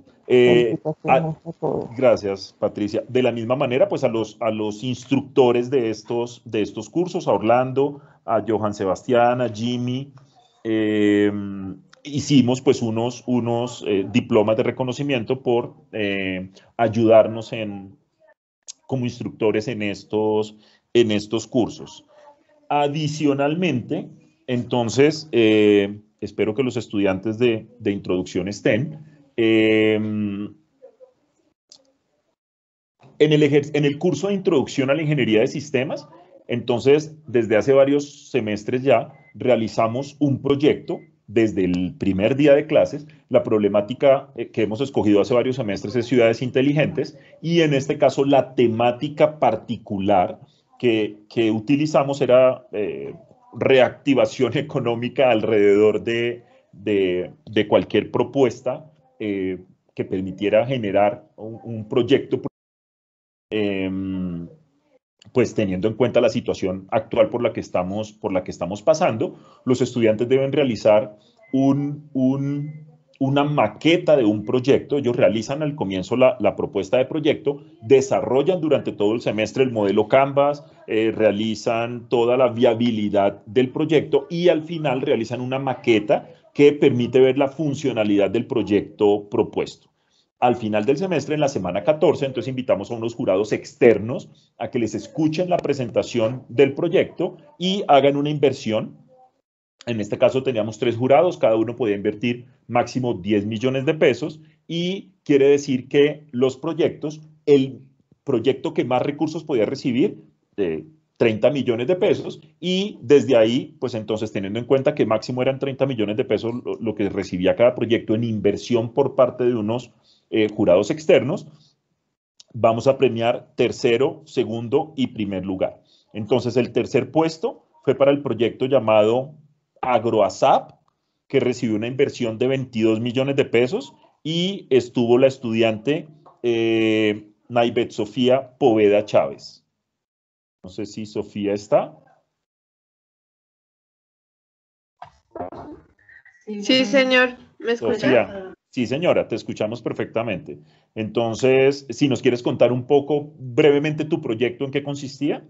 Gracias, Patricia. De la misma manera, pues a los instructores de estos cursos, a Orlando, a Johan Sebastián, a Jimmy, hicimos pues unos diplomas de reconocimiento por ayudarnos como instructores en estos cursos. Adicionalmente, entonces, espero que los estudiantes de introducción estén. En el curso de introducción a la ingeniería de sistemas, entonces, desde hace varios semestres ya, realizamos un proyecto desde el primer día de clases. La problemática que hemos escogido hace varios semestres es ciudades inteligentes, y en este caso la temática particular que utilizamos era reactivación económica alrededor de cualquier propuesta que permitiera generar un proyecto, pues teniendo en cuenta la situación actual por la que estamos pasando. Los estudiantes deben realizar una maqueta de un proyecto. Ellos realizan al comienzo la propuesta de proyecto, desarrollan durante todo el semestre el modelo Canvas, realizan toda la viabilidad del proyecto y al final realizan una maqueta que permite ver la funcionalidad del proyecto propuesto. Al final del semestre, en la semana 14, entonces invitamos a unos jurados externos a que les escuchen la presentación del proyecto y hagan una inversión. En este caso teníamos 3 jurados, cada uno podía invertir máximo 10 millones de pesos, y quiere decir que los proyectos, el proyecto que más recursos podía recibir, 30 millones de pesos, y desde ahí, pues entonces teniendo en cuenta que máximo eran 30 millones de pesos lo que recibía cada proyecto en inversión por parte de unos jurados externos, vamos a premiar tercero, segundo y primer lugar. Entonces el tercer puesto fue para el proyecto llamado AgroASAP, que recibió una inversión de 22 millones de pesos, y estuvo la estudiante Naibet Sofía Poveda Chávez. No sé si Sofía está. Sí, señor. ¿Me escucha? Sofía. Sí, señora, te escuchamos perfectamente. Entonces, si nos quieres contar un poco brevemente tu proyecto, ¿en qué consistía?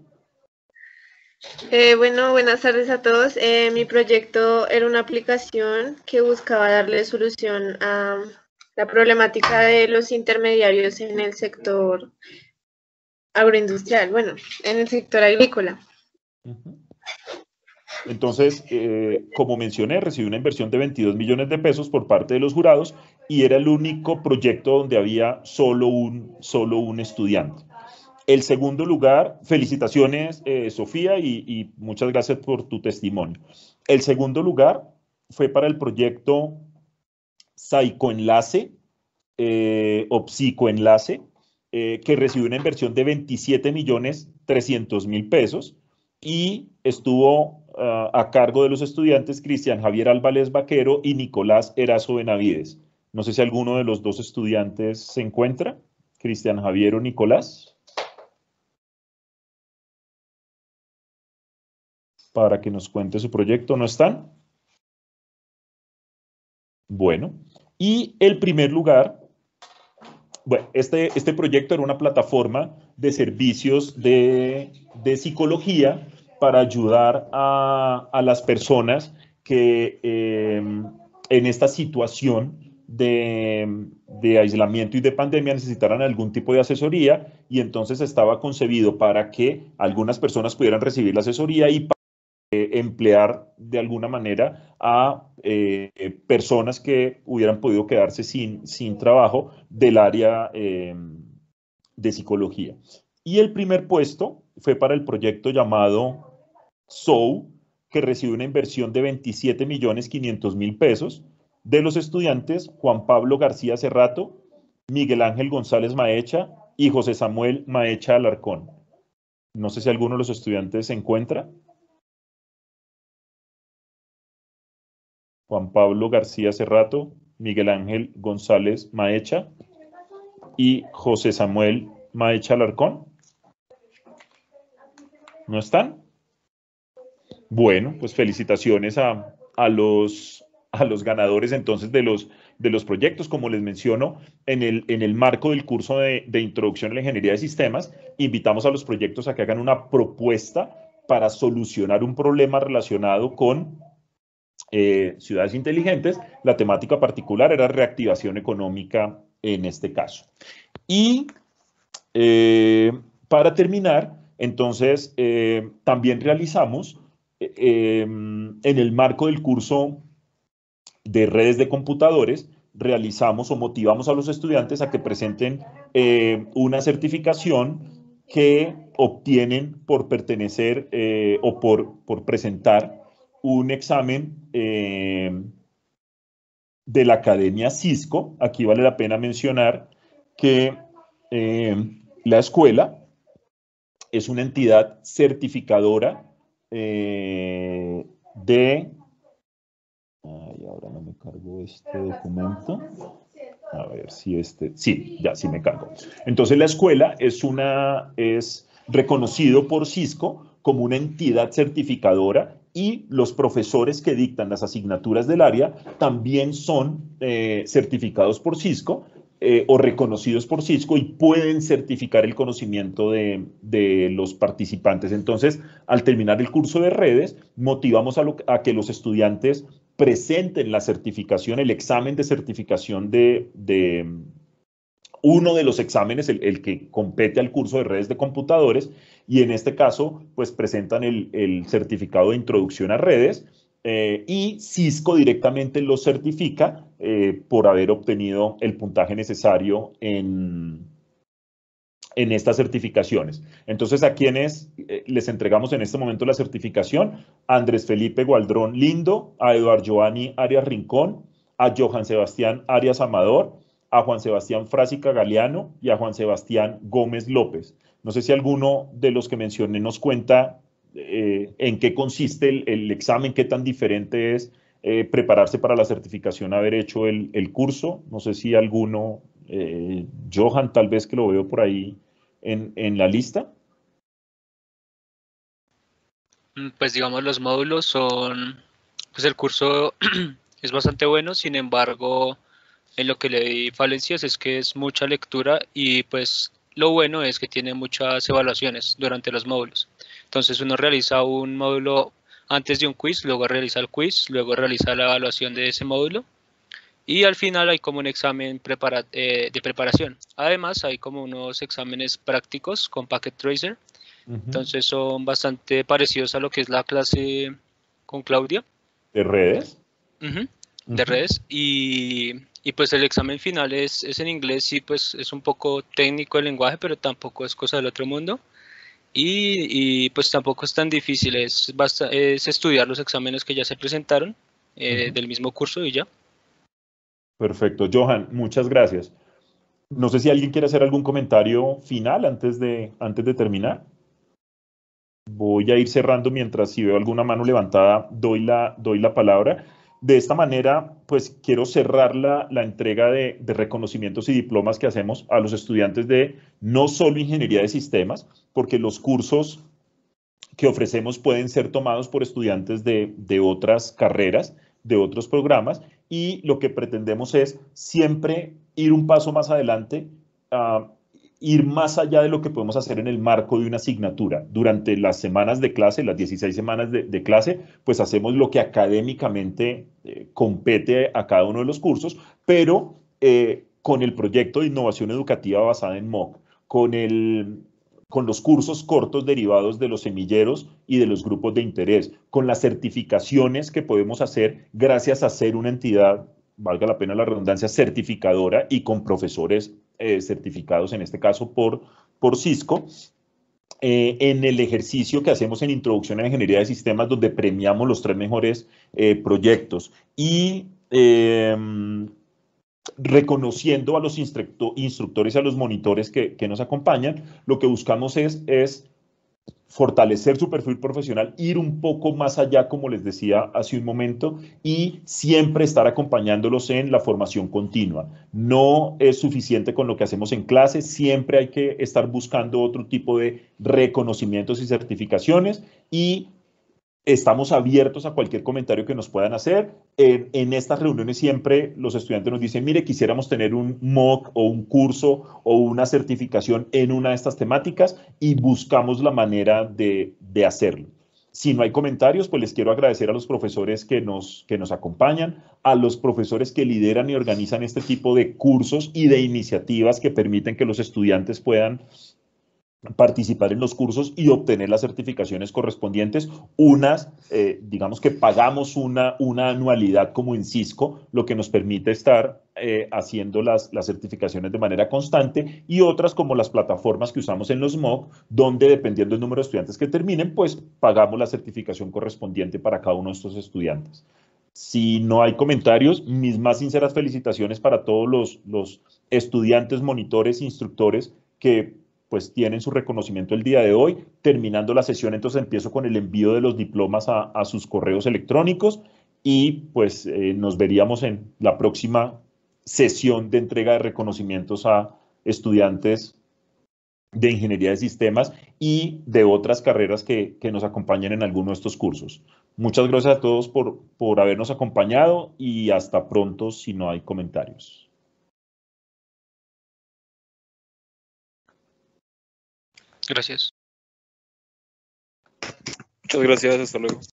Bueno, buenas tardes a todos. Mi proyecto era una aplicación que buscaba darle solución a la problemática de los intermediarios en el sector agroindustrial, bueno, en el sector agrícola. Entonces, como mencioné, recibió una inversión de 22 millones de pesos por parte de los jurados y era el único proyecto donde había solo un estudiante. El segundo lugar, felicitaciones, Sofía, y muchas gracias por tu testimonio. El segundo lugar fue para el proyecto Psicoenlace o Psicoenlace, que recibió una inversión de 27.300.000 pesos y estuvo a cargo de los estudiantes Cristian Javier Álvarez Vaquero y Nicolás Erazo Benavides. No sé si alguno de los dos estudiantes se encuentra, Cristian Javier o Nicolás, para que nos cuente su proyecto. ¿No están? Bueno, y el primer lugar, bueno, este proyecto era una plataforma de servicios de psicología para ayudar a las personas que en esta situación de aislamiento y de pandemia necesitaran algún tipo de asesoría, y entonces estaba concebido para que algunas personas pudieran recibir la asesoría y para emplear de alguna manera a personas que hubieran podido quedarse sin trabajo del área de psicología. Y el primer puesto fue para el proyecto llamado SOU, que recibió una inversión de 27.500.000 pesos de los estudiantes Juan Pablo García Cerrato, Miguel Ángel González Maecha y José Samuel Maecha Alarcón. No sé si alguno de los estudiantes se encuentra. Juan Pablo García Cerrato, Miguel Ángel González Maecha y José Samuel Maecha Alarcón. ¿No están? Bueno, pues felicitaciones a los ganadores entonces de los proyectos. Como les menciono, en el marco del curso de Introducción a la Ingeniería de Sistemas, invitamos a los proyectos a que hagan una propuesta para solucionar un problema relacionado con ciudades inteligentes. La temática particular era reactivación económica en este caso. Y para terminar, entonces, también realizamos en el marco del curso de redes de computadores, realizamos o motivamos a los estudiantes a que presenten una certificación que obtienen por pertenecer o por presentar un examen de la Academia Cisco. Aquí vale la pena mencionar que la escuela es una entidad certificadora ahora no me cargo este documento. A ver si sí, ya sí me cargo. Entonces la escuela es reconocido por Cisco como una entidad certificadora, y los profesores que dictan las asignaturas del área también son certificados por Cisco o reconocidos por Cisco, y pueden certificar el conocimiento de los participantes. Entonces, al terminar el curso de redes, motivamos a que los estudiantes presenten la certificación, el examen de certificación de uno de los exámenes, el que compete al curso de redes de computadores, y en este caso, pues presentan el certificado de introducción a redes, y Cisco directamente los certifica por haber obtenido el puntaje necesario en estas certificaciones. Entonces, ¿a quienes les entregamos en este momento la certificación? A Andrés Felipe Gualdrón Lindo, a Eduardo Giovanni Arias Rincón, a Johan Sebastián Arias Amador, a Juan Sebastián Frásica Galeano y a Juan Sebastián Gómez López. No sé si alguno de los que mencioné nos cuenta en qué consiste el examen, qué tan diferente es prepararse para la certificación, haber hecho el curso. No sé si alguno, Johan, tal vez, que lo veo por ahí en la lista. Pues digamos, los módulos son, pues el curso es bastante bueno, sin embargo, en lo que le di falencias es que es mucha lectura, y pues lo bueno es que tiene muchas evaluaciones durante los módulos. Entonces uno realiza un módulo antes de un quiz, luego realiza el quiz, luego realiza la evaluación de ese módulo, y al final hay como un examen de preparación. Además hay como unos exámenes prácticos con Packet Tracer. Entonces son bastante parecidos a lo que es la clase con Claudia. ¿De redes? De redes, y pues el examen final es en inglés, sí, pues es un poco técnico el lenguaje, pero tampoco es cosa del otro mundo, y pues tampoco es tan difícil, es estudiar los exámenes que ya se presentaron del mismo curso y ya. Perfecto, Johan, muchas gracias. No sé si alguien quiere hacer algún comentario final antes de terminar. Voy a ir cerrando mientras, si veo alguna mano levantada, doy la palabra. De esta manera, pues quiero cerrar la entrega de reconocimientos y diplomas que hacemos a los estudiantes de no solo ingeniería de sistemas, porque los cursos que ofrecemos pueden ser tomados por estudiantes de otras carreras, de otros programas, y lo que pretendemos es siempre ir un paso más adelante, ir más allá de lo que podemos hacer en el marco de una asignatura. Durante las semanas de clase, las 16 semanas de clase, pues hacemos lo que académicamente compete a cada uno de los cursos, pero con el proyecto de innovación educativa basada en MOOC, con los cursos cortos derivados de los semilleros y de los grupos de interés, con las certificaciones que podemos hacer gracias a ser una entidad, valga la pena la redundancia, certificadora y con profesores certificados, en este caso por Cisco, en el ejercicio que hacemos en Introducción a la Ingeniería de Sistemas, donde premiamos los 3 mejores proyectos y reconociendo a los instructores y a los monitores que nos acompañan, lo que buscamos es fortalecer su perfil profesional, ir un poco más allá, como les decía hace un momento, y siempre estar acompañándolos en la formación continua. No es suficiente con lo que hacemos en clase, siempre hay que estar buscando otro tipo de reconocimientos y certificaciones, y estamos abiertos a cualquier comentario que nos puedan hacer. En estas reuniones siempre los estudiantes nos dicen, mire, quisiéramos tener un MOOC o un curso o una certificación en una de estas temáticas, y buscamos la manera de hacerlo. Si no hay comentarios, pues les quiero agradecer a los profesores que nos acompañan, a los profesores que lideran y organizan este tipo de cursos y de iniciativas que permiten que los estudiantes puedan participar en los cursos y obtener las certificaciones correspondientes. Unas, digamos que pagamos una anualidad como en Cisco, lo que nos permite estar haciendo las certificaciones de manera constante, y otras como las plataformas que usamos en los MOOC, donde dependiendo del número de estudiantes que terminen, pues pagamos la certificación correspondiente para cada uno de estos estudiantes. Si no hay comentarios, mis más sinceras felicitaciones para todos los estudiantes, monitores, instructores que pues tienen su reconocimiento el día de hoy. Terminando la sesión, entonces empiezo con el envío de los diplomas a sus correos electrónicos, y pues nos veríamos en la próxima sesión de entrega de reconocimientos a estudiantes de ingeniería de sistemas y de otras carreras que nos acompañen en alguno de estos cursos. Muchas gracias a todos por habernos acompañado, y hasta pronto si no hay comentarios. Gracias. Muchas gracias, hasta luego.